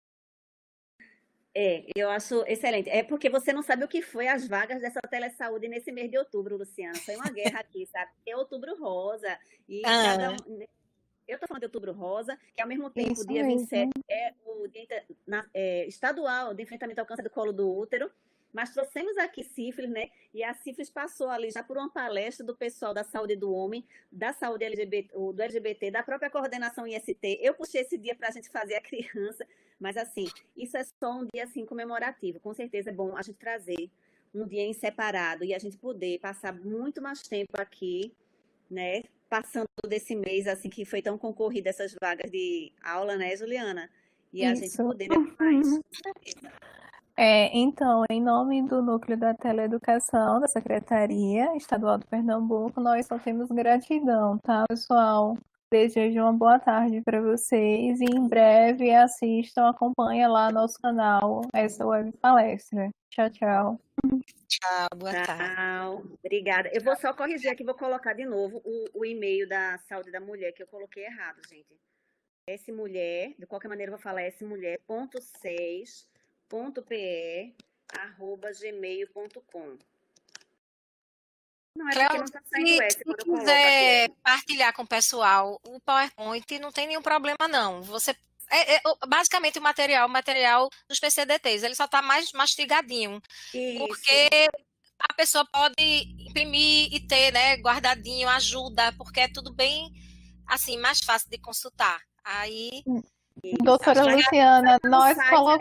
Eu acho excelente. É porque você não sabe o que foi as vagas dessa telesaúde nesse mês de outubro, Luciana. Foi uma guerra aqui, sabe? É outubro rosa. E cada um. Eu estou falando de Outubro Rosa, que ao mesmo tempo, Isso o dia mesmo. 27 é o dia estadual de enfrentamento ao câncer do colo do útero, mas trouxemos aqui sífilis, né? E a sífilis passou ali já por uma palestra do pessoal da saúde do homem, da saúde LGBT, do LGBT, da própria coordenação IST. Eu puxei esse dia para a gente fazer a criança, mas assim, isso é só um dia assim comemorativo. Com certeza é bom a gente trazer um dia em separado e a gente poder passar muito mais tempo aqui, né? Passando desse mês, assim, que foi tão concorrida essas vagas de aula, né, Juliana? E a gente poder levar mais. Então, em nome do Núcleo da Teleeducação da Secretaria Estadual do Pernambuco, nós só temos gratidão, tá, pessoal? Desejo uma boa tarde para vocês e em breve assistam, acompanhem lá nosso canal, essa web palestra. Tchau, tchau. Tchau, boa tarde. Tchau, obrigada. Eu vou só corrigir aqui, vou colocar de novo o e-mail da Saúde da Mulher, que eu coloquei errado, gente. Smulher, de qualquer maneira eu vou falar smulher.6.pe@gmail.com. Não é porque não está saindo S quando eu coloco aqui. Se quiser partilhar com o pessoal o PowerPoint, não tem nenhum problema, não. Você basicamente o material dos PCDTs, ele só está mais mastigadinho. Isso. Porque a pessoa pode imprimir e ter, né, guardadinho, ajuda, porque é tudo bem, assim, mais fácil de consultar. Aí... Doutora Luciana, nós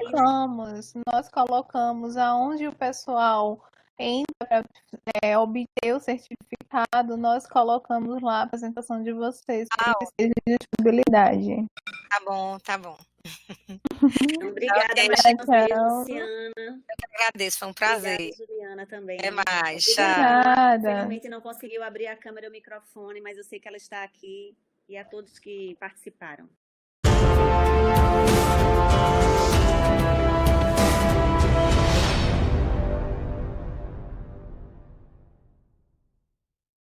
colocamos aonde o pessoal entra para obter o certificado, nós colocamos lá a apresentação de vocês para pesquisa de disponibilidade. Tá bom, tá bom. Obrigada, Luciana. Eu que agradeço, foi um prazer. Obrigada, Juliana, também. Até mais, tchau. Obrigada. Infelizmente não conseguiu abrir a câmera e o microfone, mas eu sei que ela está aqui e a todos que participaram.